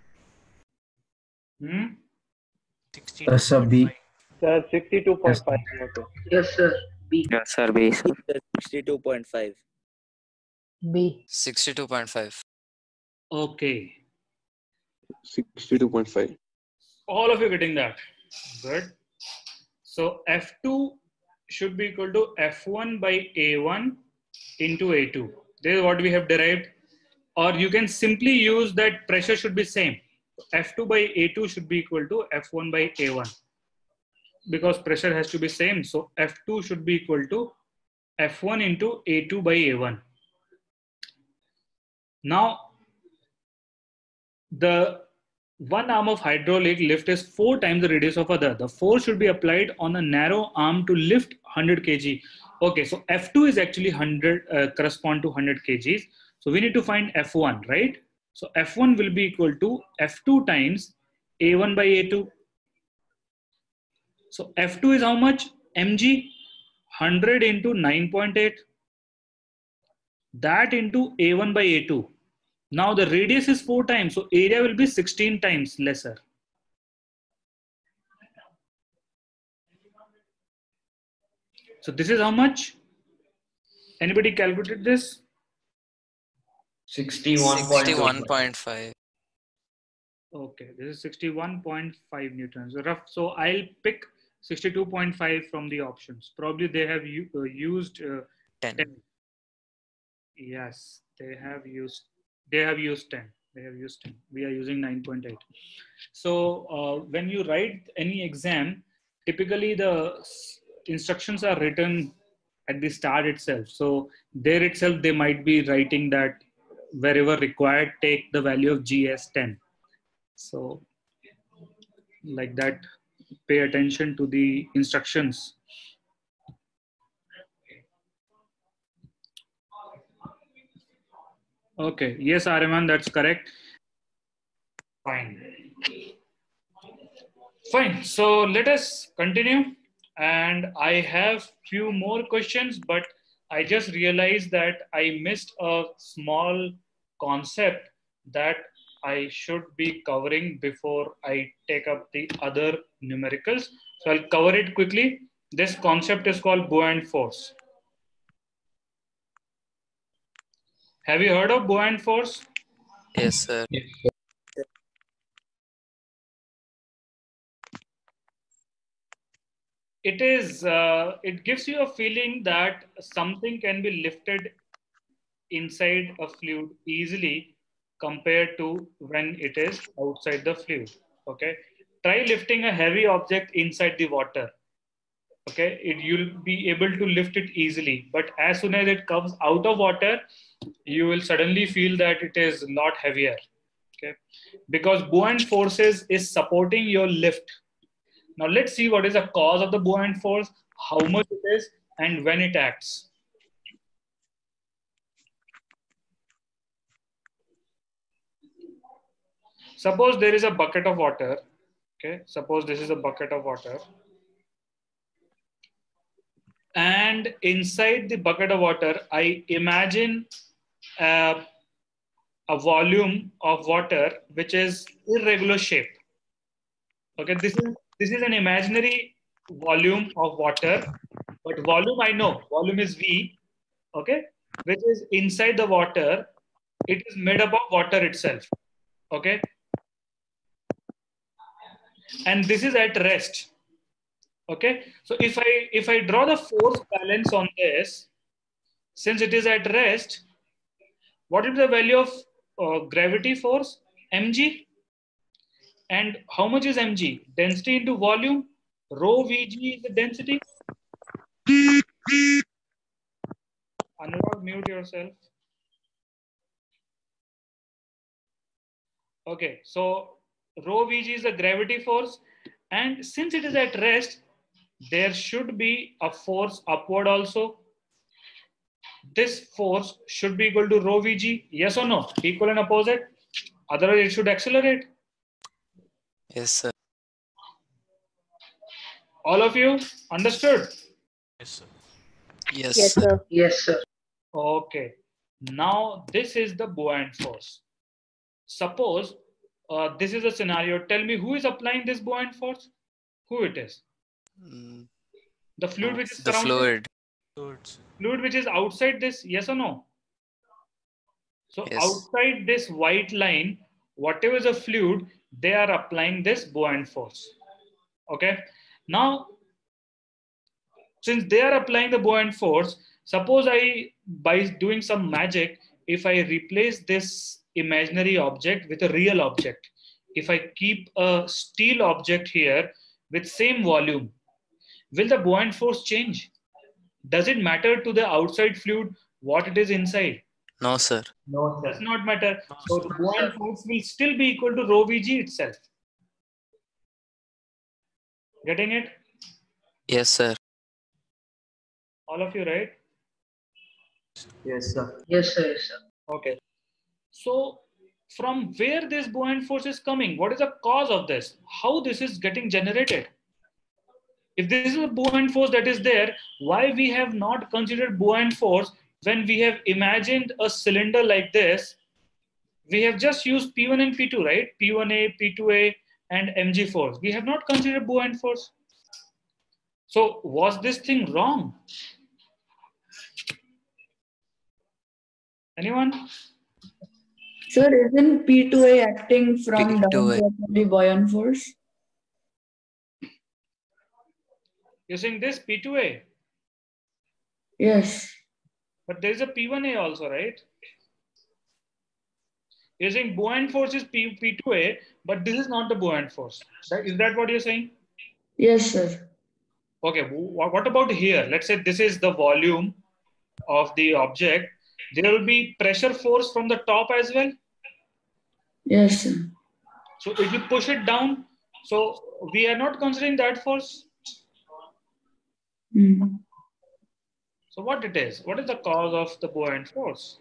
62.5. Sir, 62.5 Newton. Yes, sir. B. Yes, sir. B, sir. 62.5. B. 62.5. Okay. 62.5. All of you getting that. Good. So F2 should be equal to F1 by A1 into A2. This is what we have derived. Or you can simply use that pressure should be same. F2 by A2 should be equal to F1 by A1. Because pressure has to be same. So F2 should be equal to F1 into A2 by A1. Now, the one arm of hydraulic lift is 4 times the radius of other. The force should be applied on a narrow arm to lift 100 kg. Okay, so F2 is actually 100, correspond to 100 kgs. So we need to find F1, right? So F1 will be equal to F2 times A1 by A2. So F2 is how much? mg, 100 into 9.8. That into A1 by A2. Now the radius is 4 times, so area will be 16 times lesser. So this is how much? Anybody calculated this? 61.5. Okay, this is 61.5 newtons. Rough. So I'll pick 62.5 from the options. Probably they have used 10. Yes, they have used 10. They have used 10. We are using 9.8. So when you write any exam, typically the instructions are written at the start itself. So there itself, they might be writing that wherever required, take the value of G as 10. So like that, pay attention to the instructions. Okay, yes, Ariman, that's correct. Fine. Fine, so let us continue. And I have few more questions, but I just realized that I missed a small concept that I should be covering before I take up the other numericals. So I'll cover it quickly. This concept is called buoyant force. Have you heard of buoyant force? Yes, sir. It gives you a feeling that something can be lifted inside a fluid easily compared to when it is outside the fluid. Okay, try lifting a heavy object inside the water. Okay, you'll be able to lift it easily, but as soon as it comes out of water, you will suddenly feel that it is a lot heavier. Okay, because buoyant forces is supporting your lift. Now let's see what is the cause of the buoyant force, how much it is, and when it acts. Suppose there is a bucket of water. Okay, suppose this is a bucket of water. And inside the bucket of water, I imagine a volume of water which is irregular shape. Okay, this is an imaginary volume of water, but volume I know, volume is V, okay, which is inside the water. It is made up of water itself, okay, and this is at rest, okay. So if I draw the force balance on this, since it is at rest, what is the value of gravity force? Mg. And how much is mg? Density into volume, Rho Vg is the density. Anurag, mute yourself. Okay, so rho Vg is the gravity force, and since it is at rest, there should be a force upward also. This force should be equal to rho Vg, yes or no? Equal and opposite. Otherwise, it should accelerate. Yes, sir. All of you understood? Yes, sir. Yes, Yes, sir. sir. Yes, sir. Okay. Now, this is the buoyant force. Suppose this is a scenario. Tell me who is applying this buoyant force? Who it is? Mm, The fluid which is the surrounded? fluid. Fluid which is outside this, yes or no? So Yes. outside this white line, whatever is a fluid, they are applying this buoyant force. Okay. Now, since they are applying the buoyant force, suppose by doing some magic, if I replace this imaginary object with a real object, if I keep a steel object here with same volume, will the buoyant force change? Does it matter to the outside fluid what it is inside? No, sir. No, Does sir. not matter. So the buoyant force will still be equal to rho Vg itself. Getting it? Yes, sir. All of you, right? Yes, sir. Yes, sir. Yes, sir. Okay. So from where this buoyant force is coming? What is the cause of this? How this is getting generated? If this is a buoyant force that is there, why we have not considered buoyant force when we have imagined a cylinder like this? We have just used P1 and P2, right? P1A, P2A, and mg force. We have not considered buoyant force. So was this thing wrong? Anyone? Sir, isn't P2A acting from down P2A. to the buoyant force? You're saying this P2A, Yes. but there is a P1A also, right? You're saying buoyant force is P2A, but this is not the buoyant force. Is that what you're saying? Yes, sir. Okay, what about here? Let's say this is the volume of the object. There will be pressure force from the top as well. Yes, sir. So if you push it down, so we are not considering that force. Mm. So what it is? What is the cause of the buoyant force?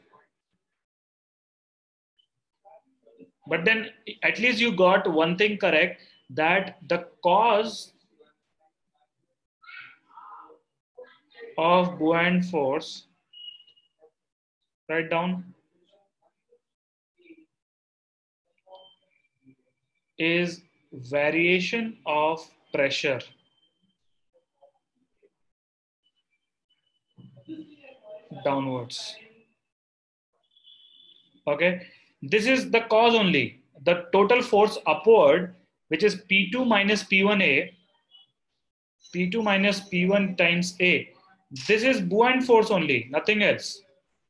But then at least you got one thing correct, that the cause of buoyant force, write down, is variation of pressure. Downwards. Okay, this is the cause only. The total force upward, which is P2 minus P1A, P2 minus P1 times A. This is buoyant force only, nothing else.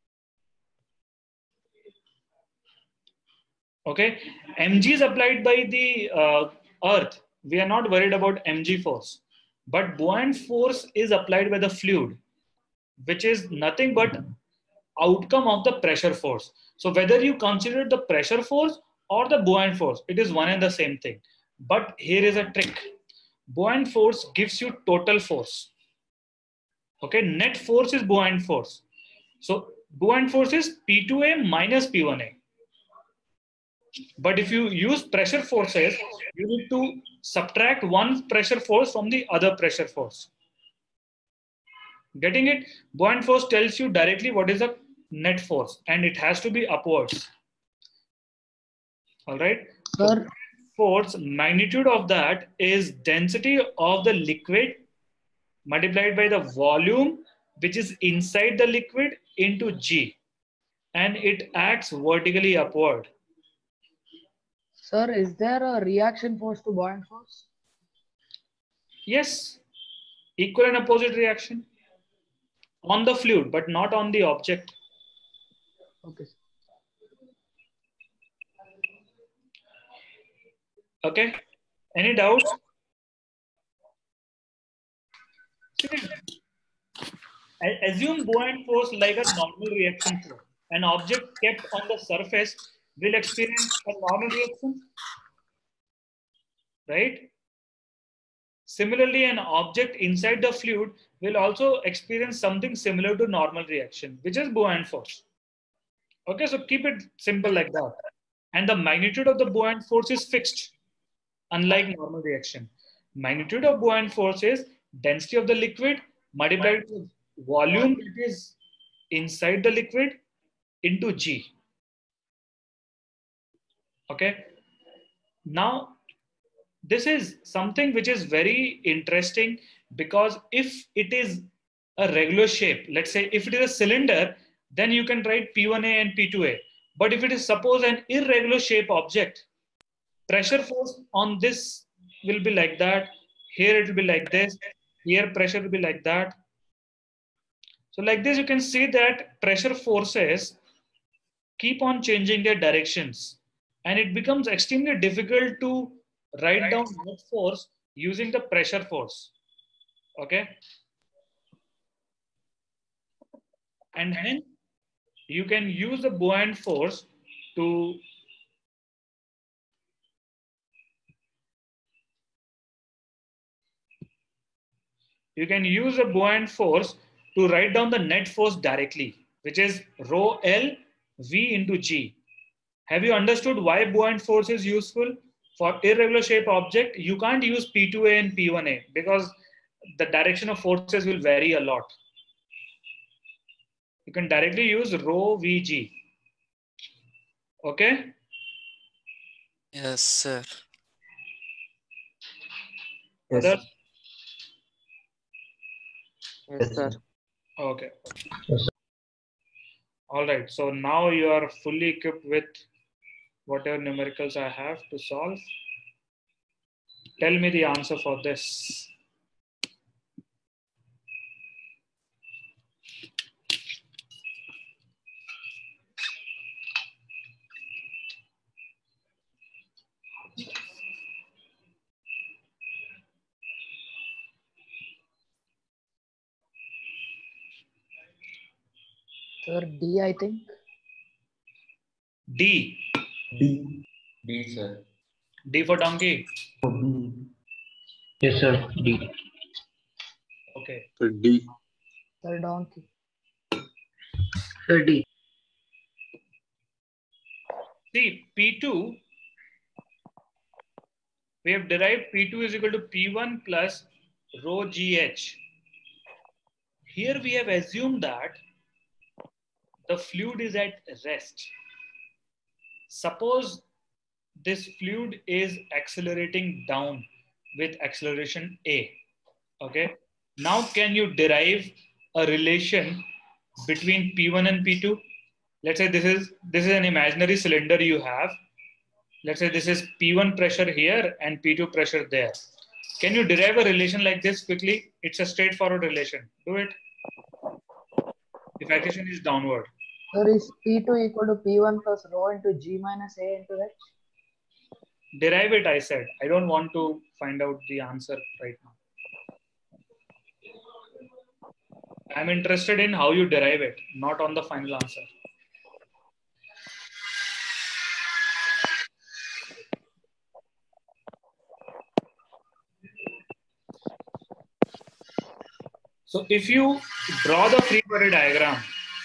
Okay, mg is applied by the earth. We are not worried about mg force, but buoyant force is applied by the fluid, which is nothing but outcome of the pressure force. So whether you consider the pressure force or the buoyant force, it is one and the same thing. But here is a trick. Buoyant force gives you total force. Okay, net force is buoyant force. So buoyant force is P2A minus P1A. But if you use pressure forces, you need to subtract one pressure force from the other pressure force. Getting it? Buoyant force tells you directly what is the net force, and it has to be upwards. All right. Sir, Force, magnitude of that is density of the liquid multiplied by the volume which is inside the liquid into G, and it acts vertically upward. sir, is there a reaction force to buoyant force? Yes, equal and opposite reaction on the fluid, but not on the object. Okay. Okay. Any doubts? Assume buoyant force like a normal reaction force. An object kept on the surface will experience a normal reaction, right? Similarly, an object inside the fluid will also experience something similar to normal reaction, which is buoyant force. Okay, so keep it simple like that. And the magnitude of the buoyant force is fixed, unlike normal reaction. Magnitude of buoyant force is density of the liquid multiplied with volume that is inside the liquid into G. Okay. Now, this is something which is very interesting because if it is a regular shape, let's say if it is a cylinder, then you can write P1A and P2A. But if it is suppose an irregular shape object, pressure force on this will be like that. Here it will be like this. Here pressure will be like that. So like this, you can see that pressure forces keep on changing their directions. And it becomes extremely difficult to write down net force using the pressure force. Okay. And hence, you can use the buoyant force to write down the net force directly, which is rho L V into G. Have you understood why buoyant force is useful? For irregular shape object, you can't use P2A and P1A because the direction of forces will vary a lot. You can directly use rho Vg. Okay? Yes, sir. Yes. Others? Yes, sir. Okay. All right. So now you are fully equipped with whatever numericals I have to solve. Tell me the answer for this. Sir, D, I think. D. D. D, sir. D for donkey. Yes, sir. D. Okay. D. Sir, donkey. Sir, D. See, P2, we have derived P2 is equal to P1 plus rho GH. Here we have assumed that the fluid is at rest. Suppose this fluid is accelerating down with acceleration A. Okay. Now can you derive a relation between P1 and P2? Let's say this is an imaginary cylinder you have. Let's say this is P1 pressure here and P2 pressure there. Can you derive a relation like this quickly? It's a straightforward relation. Do it. If acceleration is downward. Sir, is P2 equal to P1 plus rho into G minus A into H? Derive it, I said. I don't want to find out the answer right now. I'm interested in how you derive it, not on the final answer. So if you draw the free body diagram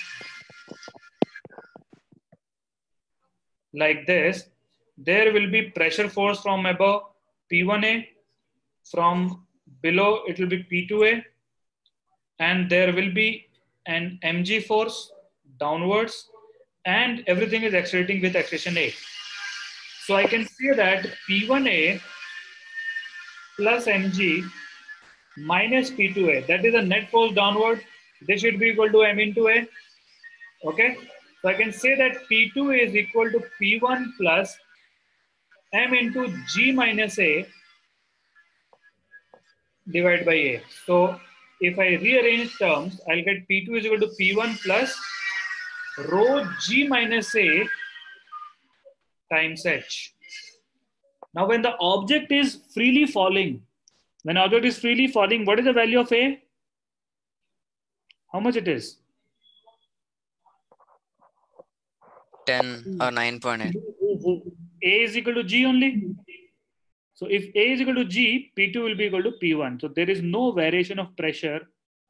like this, there will be pressure force from above P1A, from below it will be P2A, and there will be an mg force downwards, and everything is accelerating with acceleration A. So I can say that P1A plus mg minus P2A, that is a net force downward. This should be equal to m into A. Okay, so I can say that P2 is equal to P1 plus m into G minus A divided by A. So if I rearrange terms, I'll get P2 is equal to P1 plus rho G minus A times H. Now when the object is freely falling, what is the value of A? How much it is? 10 or 9.8. A is equal to G only. So if A is equal to G, P2 will be equal to P1. So there is no variation of pressure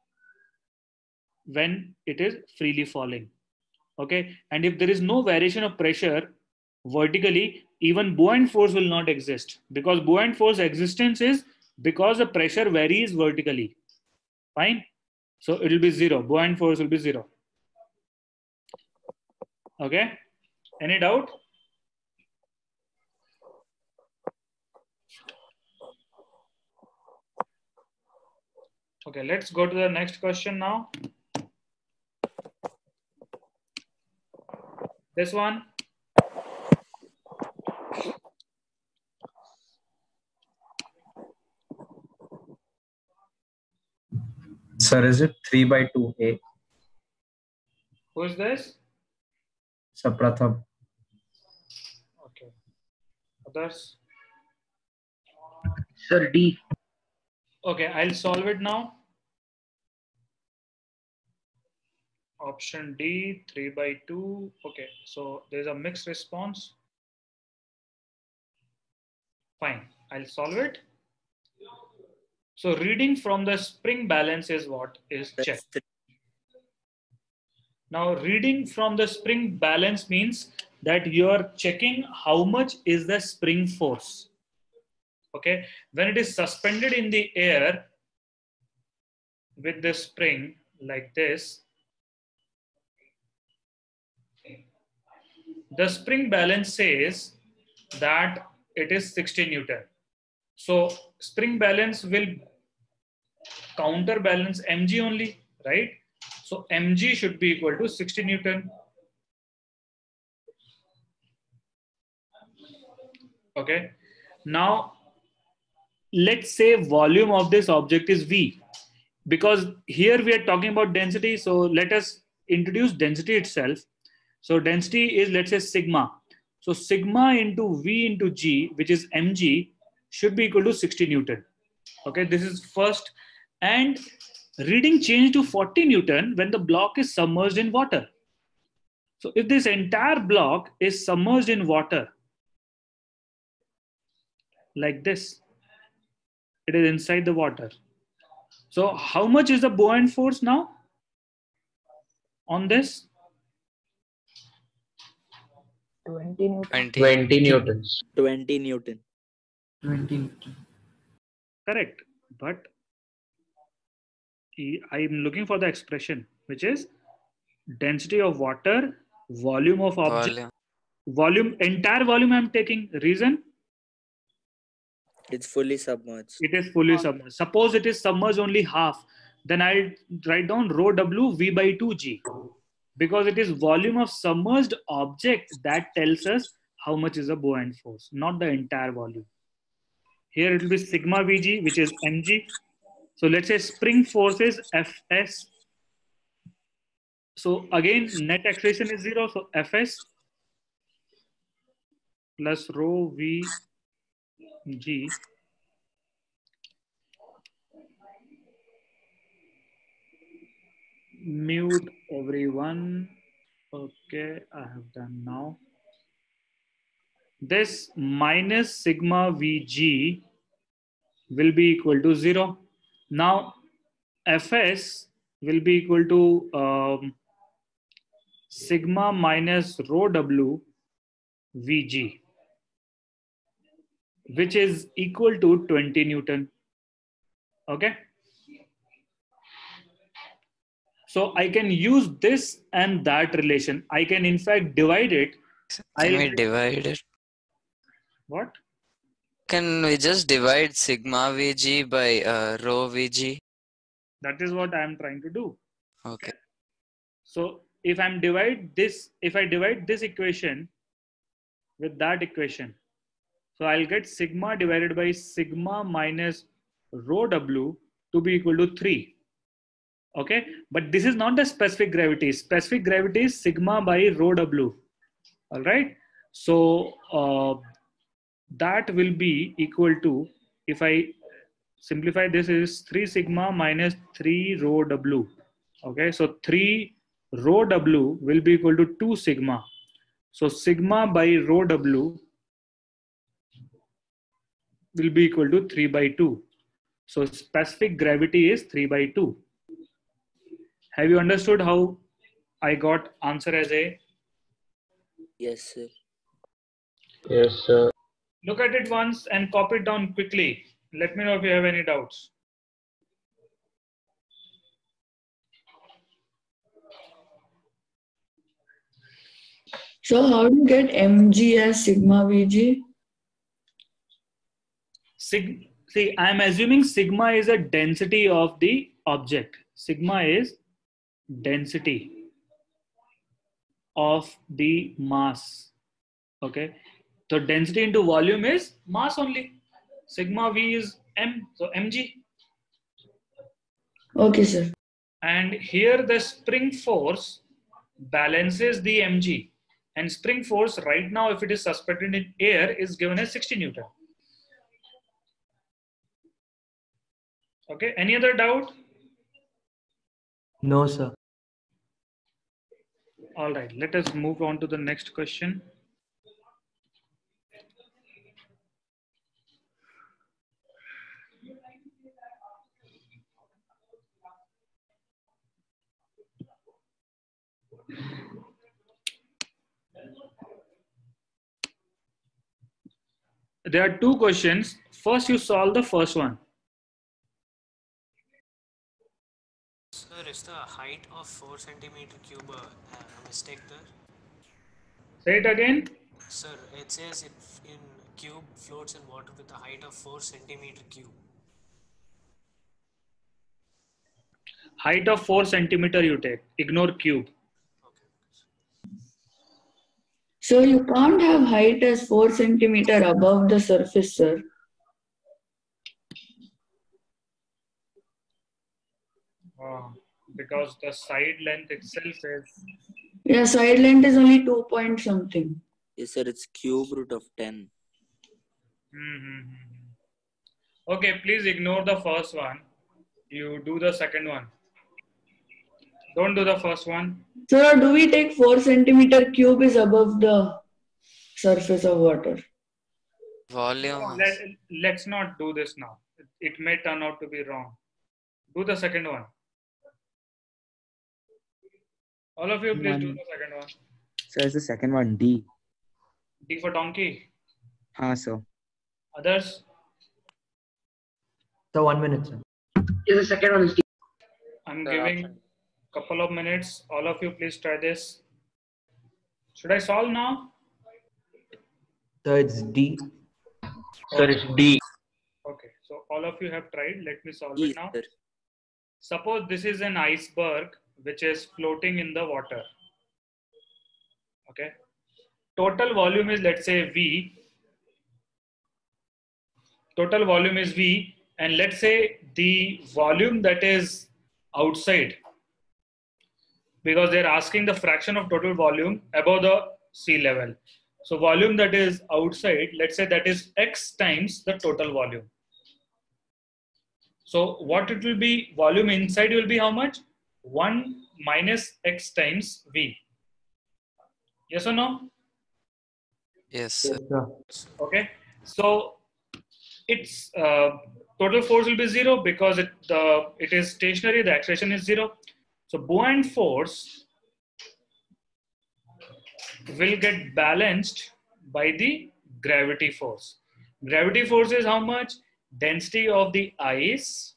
when it is freely falling. Okay. And if there is no variation of pressure vertically, even buoyant force will not exist, because buoyant force existence is because the pressure varies vertically. Fine. So it will be 0. Buoyant force will be 0. Okay. Any doubt? Okay, let's go to the next question now. This one. Sir, is it 3/2A? Who is this? Sir, Pratham. Okay. Others? Sir, D. Okay, I'll solve it now. Option D, 3/2. Okay, so there's a mixed response. Fine, I'll solve it. So reading from the spring balance is what is checked. Now reading from the spring balance means that you're checking how much is the spring force. Okay, when it is suspended in the air with the spring like this, the spring balance says that it is 60 Newton. So spring balance will counterbalance mg only, right? So mg should be equal to 60 Newton. Okay. Now, let's say volume of this object is V, because here we are talking about density. So let us introduce density itself. So density is, let's say, sigma. So sigma into V into G, which is mg, should be equal to 60 Newton. Okay, this is first. And reading changed to 40 Newton when the block is submerged in water. So if this entire block is submerged in water, like this, it is inside the water. So how much is the buoyant force now on this? 20 Newton. 20 newtons. 20 Newton. 20 Newton. Correct. But I'm looking for the expression, which is density of water, volume of object, volume, entire volume I'm taking. Reason? It's fully submerged. It is fully submerged. Suppose it is submerged only half, then I'll write down rho W V/2G, because it is volume of submerged object that tells us how much is the buoyant force, not the entire volume. Here it will be sigma Vg, which is mg. So let's say spring force is Fs. So again, net acceleration is 0. So Fs plus rho Vg mute everyone. Okay, I have done now. This minus sigma Vg will be equal to 0. Now Fs will be equal to sigma minus rho W Vg, which is equal to 20 Newton. Okay. So I can use this and that relation. I can in fact divide it. Can we divide it? What? Can we just divide sigma Vg by rho Vg? That is what I am trying to do. Okay. So if I divide this equation with that equation, so I'll get sigma divided by sigma minus rho W to be equal to 3. Okay, but this is not the specific gravity. Specific gravity is sigma by rho W. All right. So that will be equal to, if I simplify this, is 3 sigma minus 3 rho W. Okay, so 3 rho W will be equal to 2 sigma. So sigma by rho W will be equal to 3 by 2. So specific gravity is 3 by 2. Have you understood how I got answer as A? Yes, sir. Yes, sir. Look at it once and copy it down quickly. Let me know if you have any doubts. So how do you get mg as sigma vg? See, I am assuming sigma is a density of the object. Sigma is density of the mass. Okay, so density into volume is mass only. Sigma V is m, so mg. Okay, sir. And here the spring force balances the mg, and spring force right now, if it is suspended in air, is given as 60 Newton. Okay, any other doubt? No, sir. All right, let us move on to the next question. There are two questions. First, you solve the first one. Sir, is the height of 4 centimeter cube a mistake there? Say it again. Sir, it says if in cube floats in water with a height of 4 centimeter cube. Height of 4 centimeter you take. Ignore cube. So you can't have height as 4 centimeter above the surface, sir. Because the side length itself is... Yeah, side length is only 2 point something. Yes, sir. It's cube root of 10. Okay, please ignore the first one. You do the second one. Don't do the first one. So do we take 4 centimeter cube is above the surface of water? Volume. Let's not do this now. It may turn out to be wrong. Do the second one. All of you, please do the second one. So is the second one D? D for donkey. Sir. Others? So 1 minute, sir. Yes, the second one is D. I'm giving a couple of minutes. All of you, please try this. Should I solve now? So it's D. Sir, it's D. Okay, so all of you have tried. Let me solve E, it now. sir. Suppose this is an iceberg which is floating in the water. Okay. Total volume is, let's say, V. Total volume is V. And let's say the volume that is outside, because they're asking the fraction of total volume above the sea level. So volume that is outside, let's say that is X times the total volume. So what it will be, volume inside will be how much? 1 minus X times V. Yes or no? Yes, sir. Okay. So its total force will be 0 because it is stationary, the acceleration is 0. So buoyant force will get balanced by the gravity force. Gravity force is how much? Density of the ice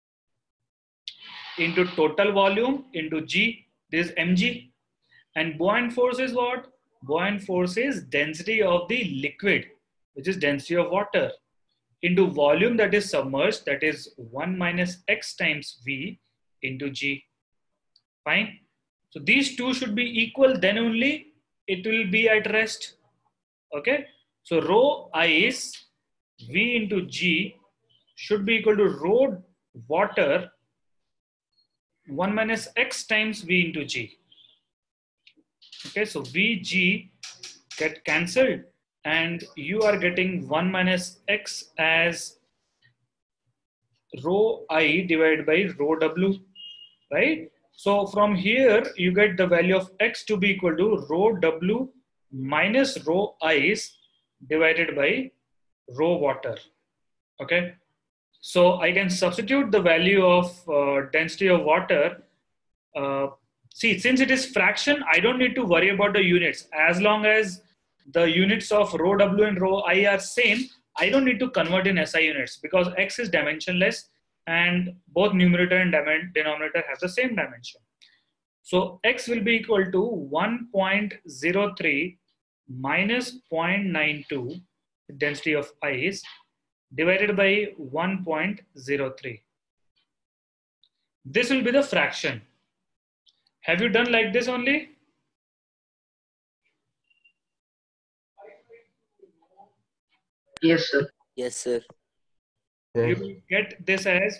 into total volume into G. This is mg. And buoyant force is what? Buoyant force is density of the liquid, which is density of water, into volume that is submerged, that is 1 minus X times V into G. Fine. So these two should be equal, then only it will be at rest. Okay. So rho ice V into G should be equal to rho water 1 minus X times V into G. Okay, so Vg get cancelled and you are getting 1 minus X as rho I divided by rho W, right? So from here, you get the value of X to be equal to rho W minus rho ice divided by rho water. Okay. So I can substitute the value of density of water. See, since it is fraction, I don't need to worry about the units. As long as the units of rho W and rho I are same, I don't need to convert in SI units because X is dimensionless and both numerator and denominator have the same dimension. So X will be equal to 1.03 minus 0.92 density of ice divided by 1.03. This will be the fraction. Have you done like this only? Yes, sir. Yes, sir. You will get this as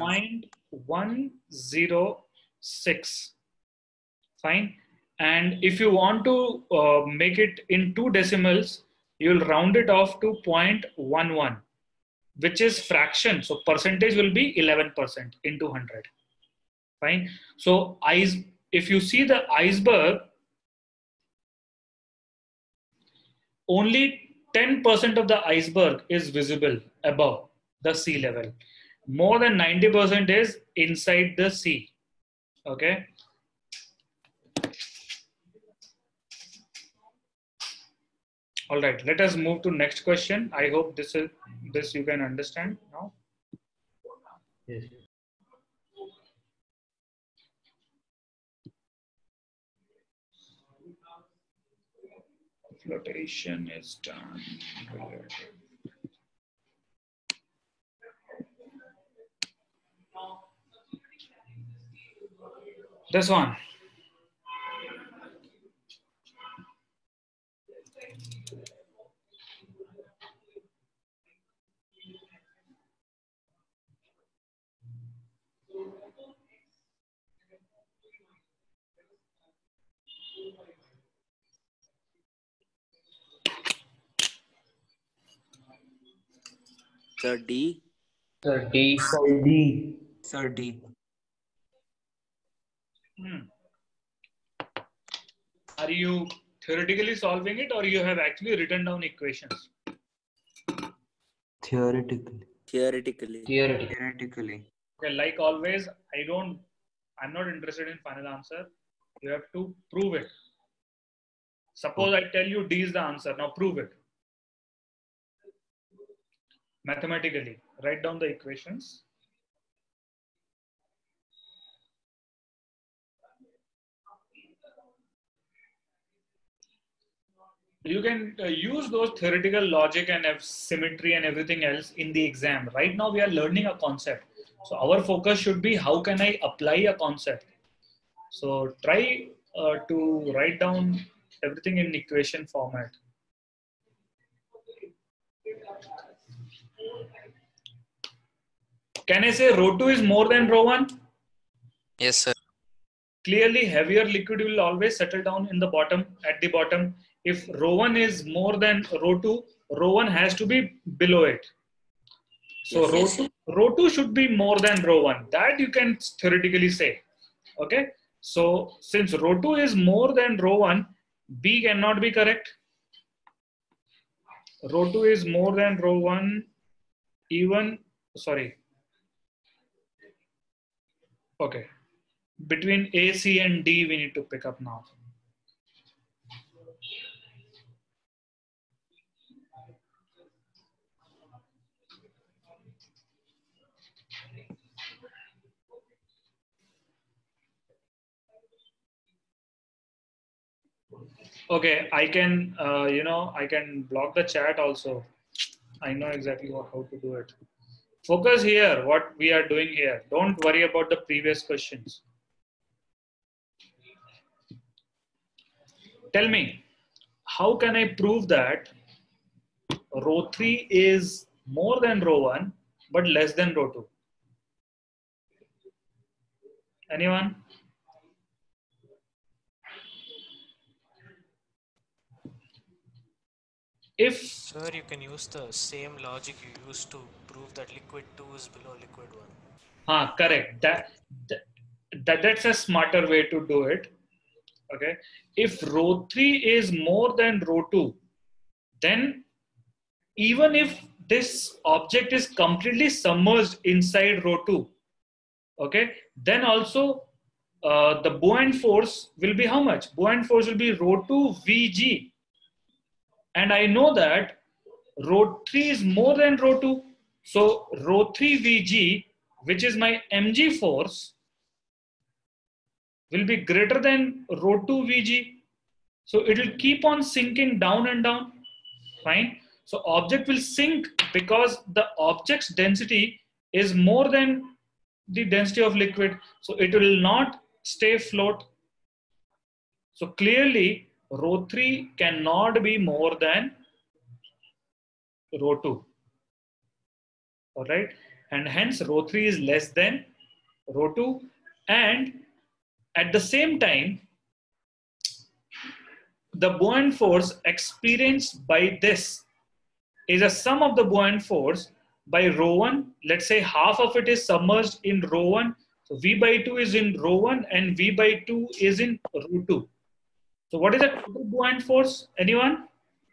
0.106. Fine. And if you want to make it in 2 decimals, you will round it off to 0.11, which is fraction. So percentage will be 11% into 100. Fine. So if you see the iceberg, only 10% of the iceberg is visible above the sea level. More than 90% is inside the sea. Okay. All right, let us move to next question. I hope this you can understand now. Yes. Flotation is done. This one. Sir, D. Sir, D. Sir, D. Sir, D. Are you theoretically solving it or you have actually written down equations? Theoretically. Theoretically. Theoretically. Okay, like always, I'm not interested in final answer. You have to prove it. Suppose I tell you D is the answer. Now prove it. Mathematically, write down the equations. You can use those theoretical logic and symmetry and everything else in the exam. Right now we are learning a concept. So our focus should be how can I apply a concept. So try to write down everything in equation format. Can I say rho 2 is more than rho 1? Yes, sir. Clearly heavier liquid will always settle down in the bottom, at the bottom. If rho 1 is more than rho 2, rho 1 has to be below it. So Yes, rho 2 should be more than rho 1. That you can theoretically say. Okay. So since rho 2 is more than rho 1, B cannot be correct. Rho 2 is more than rho 1, even, sorry. Okay. Between A, C and D, we need to pick up now. Okay, I can, I can block the chat also. I know exactly how to do it. Focus here, what we are doing here. Don't worry about the previous questions. Tell me, how can I prove that rho 3 is more than rho 1, but less than rho 2? Anyone? Sir, you can use the same logic you used to prove that liquid 2 is below liquid 1. Correct. that's a smarter way to do it. Okay. If rho 3 is more than rho 2, then even if this object is completely submerged inside rho 2, okay, then also the buoyant force will be how much? Buoyant force will be rho 2 Vg. And I know that rho 3 is more than rho 2. So rho 3 Vg, which is my mg force, will be greater than rho 2 Vg. So it will keep on sinking down and down. Fine. So object will sink because the object's density is more than the density of liquid. So it will not stay float. So clearly rho 3 cannot be more than rho 2. All right. And hence rho 3 is less than rho 2. And at the same time, the buoyant force experienced by this is a sum of the buoyant force by rho 1. Let's say half of it is submerged in rho 1. So V by 2 is in rho 1 and V by 2 is in rho 2. So what is the total buoyant force? Anyone?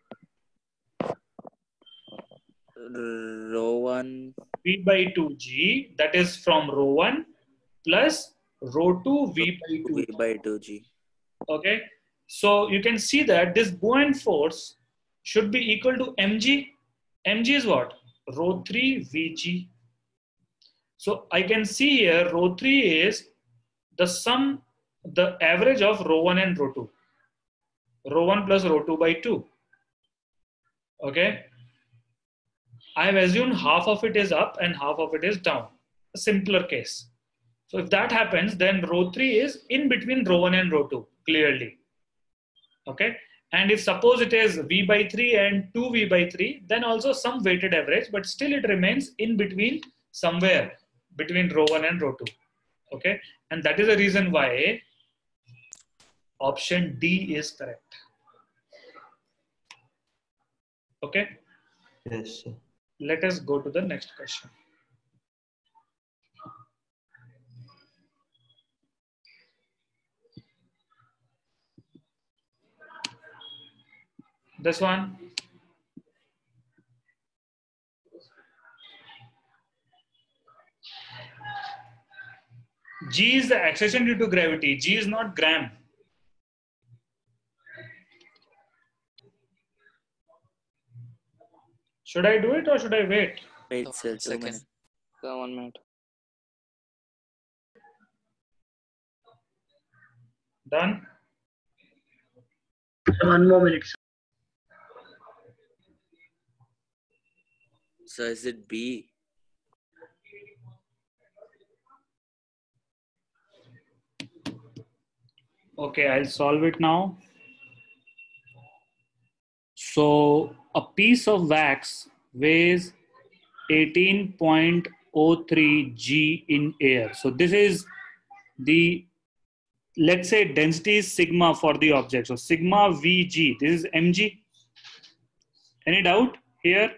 Rho 1. V by 2 G, that is from rho 1 plus rho 2 V by 2. V by 2 G. Okay. So you can see that this buoyant force should be equal to mg. Mg is what? Rho 3 Vg. So I can see here rho 3 is the sum, the average of rho 1 and rho 2. Rho 1 plus rho 2 by 2. Okay. I have assumed half of it is up and half of it is down. A simpler case. So if that happens, then rho 3 is in between rho 1 and rho 2, clearly. Okay. And if suppose it is V by 3 and 2V by 3, then also some weighted average, but still it remains in between somewhere between rho 1 and rho 2. Okay. And that is the reason why option D is correct. Okay. Yes, sir. Let us go to the next question. This one. G is the acceleration due to gravity. G is not gram. Should I do it or should I wait? Wait, sir, 2 minutes. 1 minute. Done? 1 more minute. So is it B? Okay, I'll solve it now. So a piece of wax weighs 18.03 G in air. So this is the, let's say density is sigma for the object. So sigma Vg, this is mg. Any doubt here?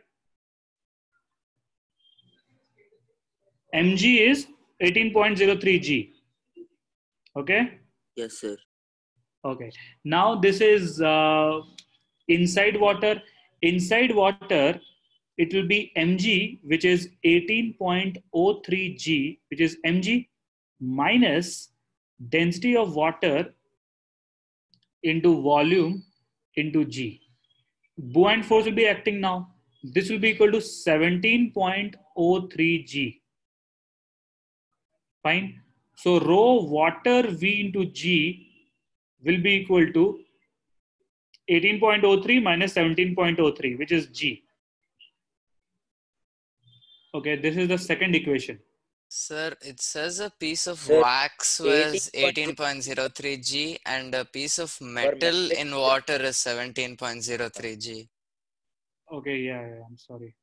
mg is 18.03 G. Okay? Yes, sir. Okay. Now this is inside water. Inside water, it will be mg, which is 18.03 G, which is mg, minus density of water into volume into G. Buoyant force will be acting now. This will be equal to 17.03 G. Fine. So rho water V into G will be equal to 18.03 minus 17.03, which is G. Okay, this is the second equation. Sir, it says a piece of Sir, wax was 18.03 G and a piece of metal in water is 17.03 G. Okay, yeah, I'm sorry.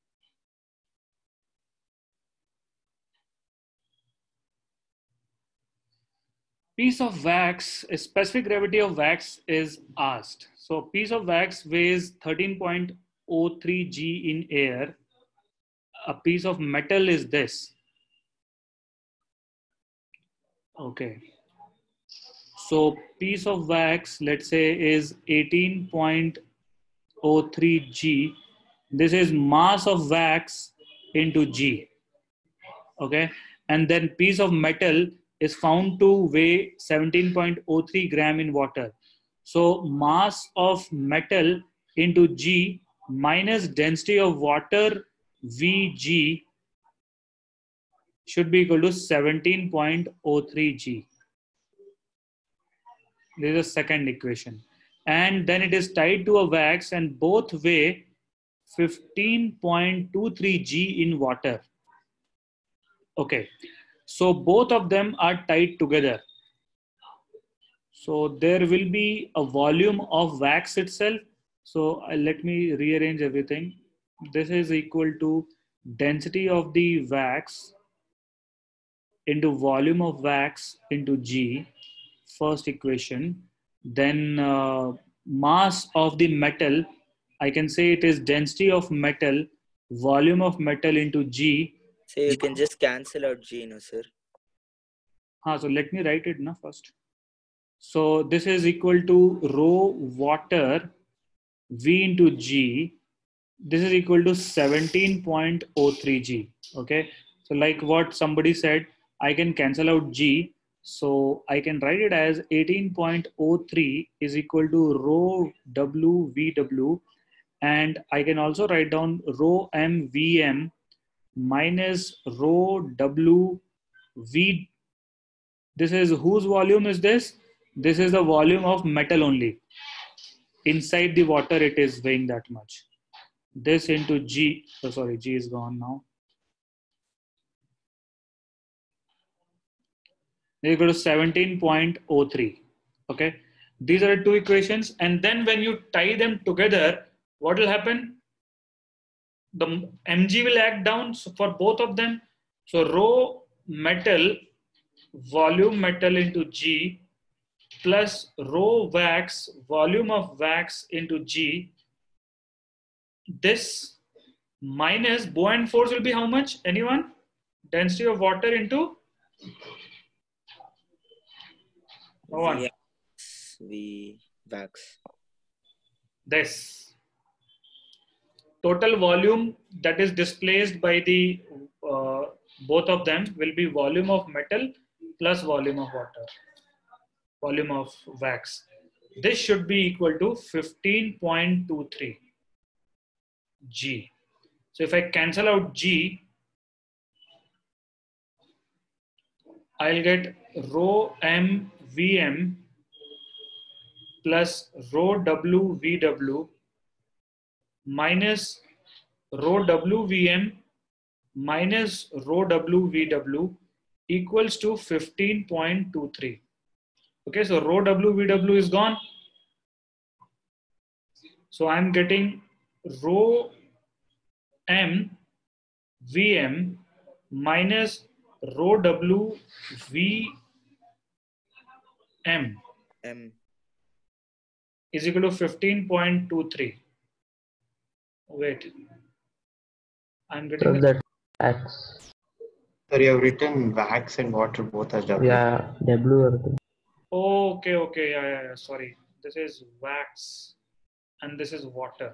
Piece of wax, a specific gravity of wax is asked. So piece of wax weighs 13.03 G in air. A piece of metal is this. Okay. So piece of wax, let's say, is 18.03 G. This is mass of wax into G. Okay. And then piece of metal is found to weigh 17.03 gram in water. So mass of metal into G minus density of water Vg should be equal to 17.03 G. This is the second equation. And then it is tied to a wax and both weigh 15.23 G in water. Okay. So both of them are tied together. So there will be a volume of wax itself. So let me rearrange everything. This is equal to density of the wax into volume of wax into G, first equation. Then mass of the metal, I can say it is density of metal, volume of metal into G. So you can just cancel out G, no, sir? So let me write it now first. So this is equal to rho water V into G. This is equal to 17.03 G. Okay. So like what somebody said, I can cancel out G. So I can write it as 18.03 is equal to rho W VW. And I can also write down rho M VM minus rho W V. This is whose volume is this? This is the volume of metal only. Inside the water, it is weighing that much. This into G. Oh, sorry, G is gone now. They go to 17.03. Okay. These are the two equations. And then when you tie them together, what will happen? The mg will act down for both of them. So rho metal, volume metal into G plus rho wax, volume of wax into G. This minus buoyant force will be how much? Anyone? Density of water into V wax. This total volume that is displaced by the both of them will be volume of metal plus volume of water, volume of wax. This should be equal to 15.23 G. So if I cancel out G, I'll get rho M VM plus rho W VW minus rho W VM minus rho W VW equals to 15.23. Okay, so rho W VW is gone. So I'm getting rho M VM minus rho W VM is equal to 15.23. Wait, I'm getting So that X. So you have written wax and water both as W. Yeah, W. Okay, yeah. Sorry, this is wax and this is water.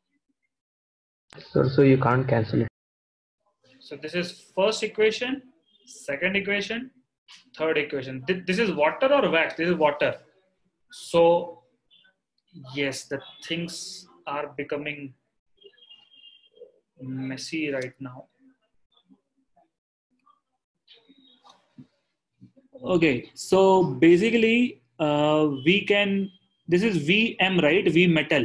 So you can't cancel it. So this is first equation, second equation, third equation. This is water or wax? This is water. So yes, the things are becoming messy right now. Okay, so basically we can, this is VM, right? V metal.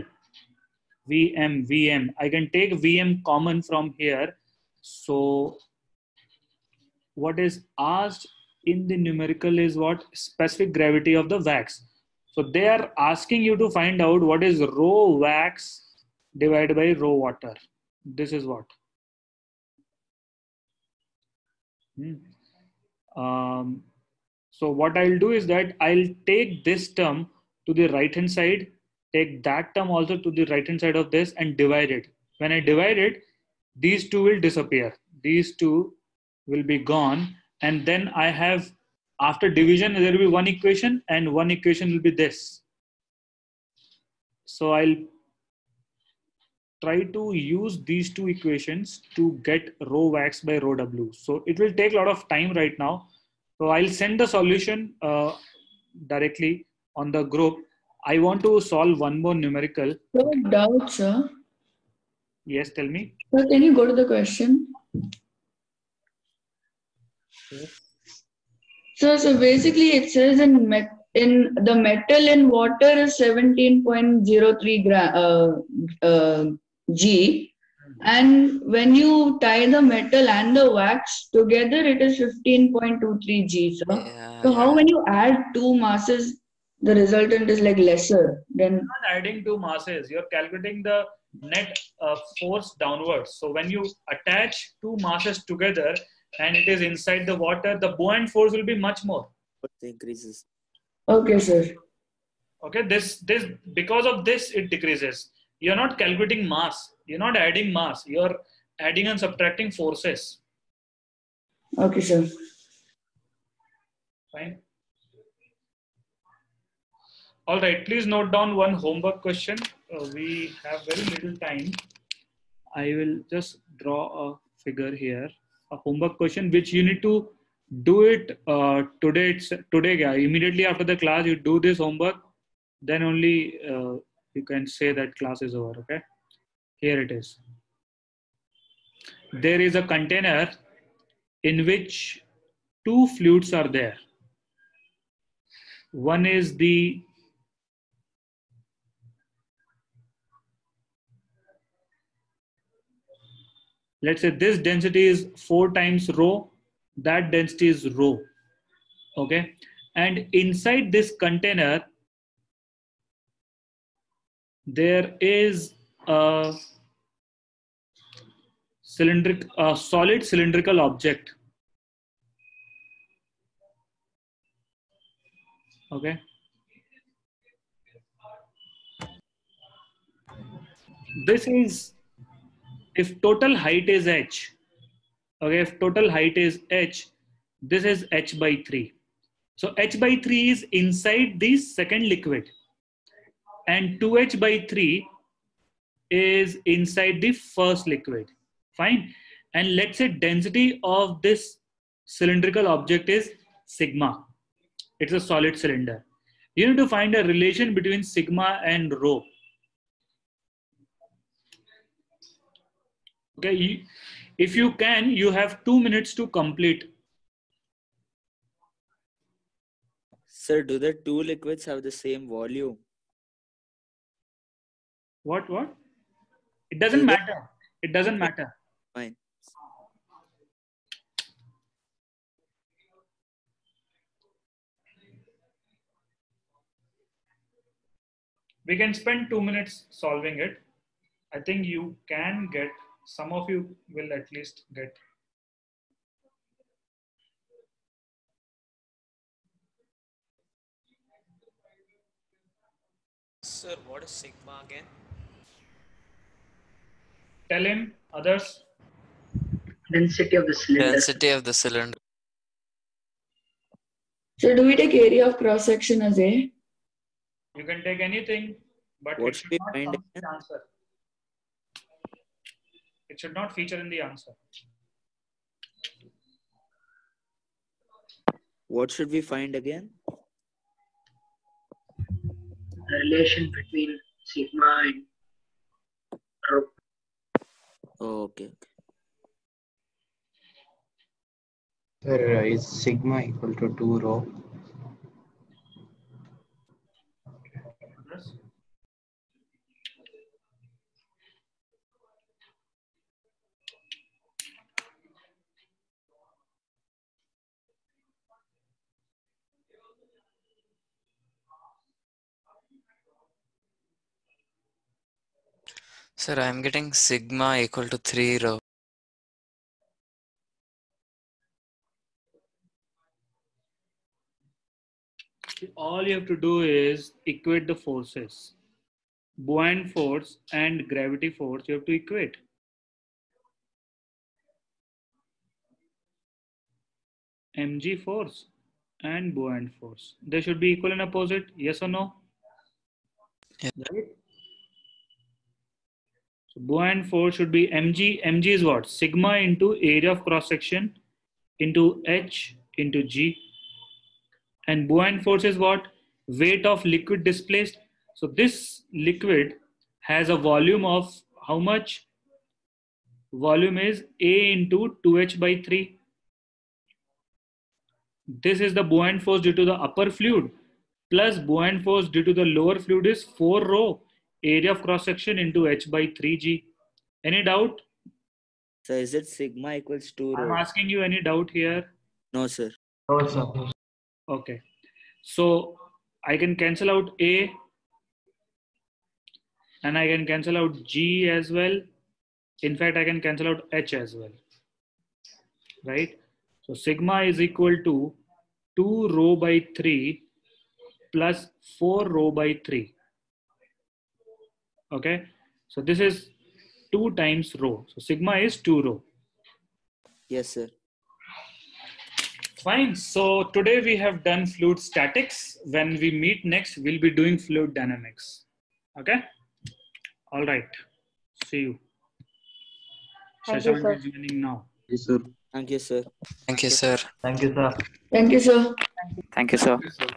VM. I can take VM common from here. So what is asked in the numerical is what? Specific gravity of the wax. So they are asking you to find out what is rho wax divided by rho water. This is what? So what I'll do is that I'll take this term to the right hand side, take that term also to the right hand side of this and divide it. When I divide it, these two will disappear. These two will be gone. And then I have After division, there will be one equation, and one equation will be this. So I'll try to use these two equations to get rho wax by rho w. So it will take a lot of time right now. So I'll send the solution directly on the group. I want to solve one more numerical. No doubt, sir. Yes, tell me. Sir, can you go to the question? Yes. So basically it says in the metal in water is 17.03 G, and when you tie the metal and the wax together, it is 15.23 G, sir. So how when you add two masses, the resultant is like lesser than? You're not adding two masses. You're calculating the net force downwards. So when you attach two masses together and it is inside the water, the buoyant force will be much more. It increases. Okay, sir. Okay, this because of this it decreases. You're not calculating mass. You're not adding mass. You're adding and subtracting forces. Okay, sir. Fine. All right, please note down one homework question. We have very little time. I will just draw a figure here, a homework question which you need to do it today. Immediately after the class, you do this homework. Then only you can say that class is over. Okay. Here it is. There is a container in which two fluids are there. One is the let's say this density is 4 times rho, that density is rho. Okay. And inside this container, there is a solid cylindrical object. Okay. This is, if total height is h, okay, if total height is h, this is h by 3. So h by 3 is inside the second liquid, and 2h by 3 is inside the first liquid. Fine. And let's say density of this cylindrical object is sigma. It's a solid cylinder. You need to find a relation between sigma and rho. Okay, if you can, you have 2 minutes to complete. Sir, do the two liquids have the same volume? What? It doesn't matter. It doesn't matter. Fine. We can spend 2 minutes solving it. I think you can get, some of you will at least get. Sir, what is sigma again? Tell him, others. Density of the cylinder. Density of the cylinder. So do we take area of cross section as A? You can take anything, but What it should should we not find come in the answer. It should not feature in the answer. What should we find again? The relation between sigma and rho. Oh, okay. Sir, is sigma equal to 2 rho? Yes. Sir, I am getting sigma equal to 3 rho. All you have to do is equate the forces. Buoyant force and gravity force, you have to equate. Mg force and buoyant force. They should be equal and opposite. Yes or no? Yeah. Right? So buoyant force should be mg. Mg is what? Sigma into area of cross section into h into g. And buoyant force is what? Weight of liquid displaced. So this liquid has a volume of how much? Volume is A into 2h by 3. This is the buoyant force due to the upper fluid plus buoyant force due to the lower fluid is 4 rho area of cross section into h by 3g. Any doubt? So is it sigma equals 2 I'm rho? asking you any doubt here? No, sir. No, sir. Okay. So I can cancel out A and I can cancel out G as well. In fact, I can cancel out H as well. Right? So sigma is equal to 2 rho by 3 plus 4 rho by 3. Okay. So this is 2 times rho. So sigma is 2 rho. Yes, sir. Fine. So today we have done fluid statics. When we meet next, we'll be doing fluid dynamics. Okay. All right. See you. Thank you, sir. Shashank is joining now. Yes, sir. Thank you, sir. Thank you, sir. Thank you, sir. Thank you, sir. Thank you, sir. Yes, sir.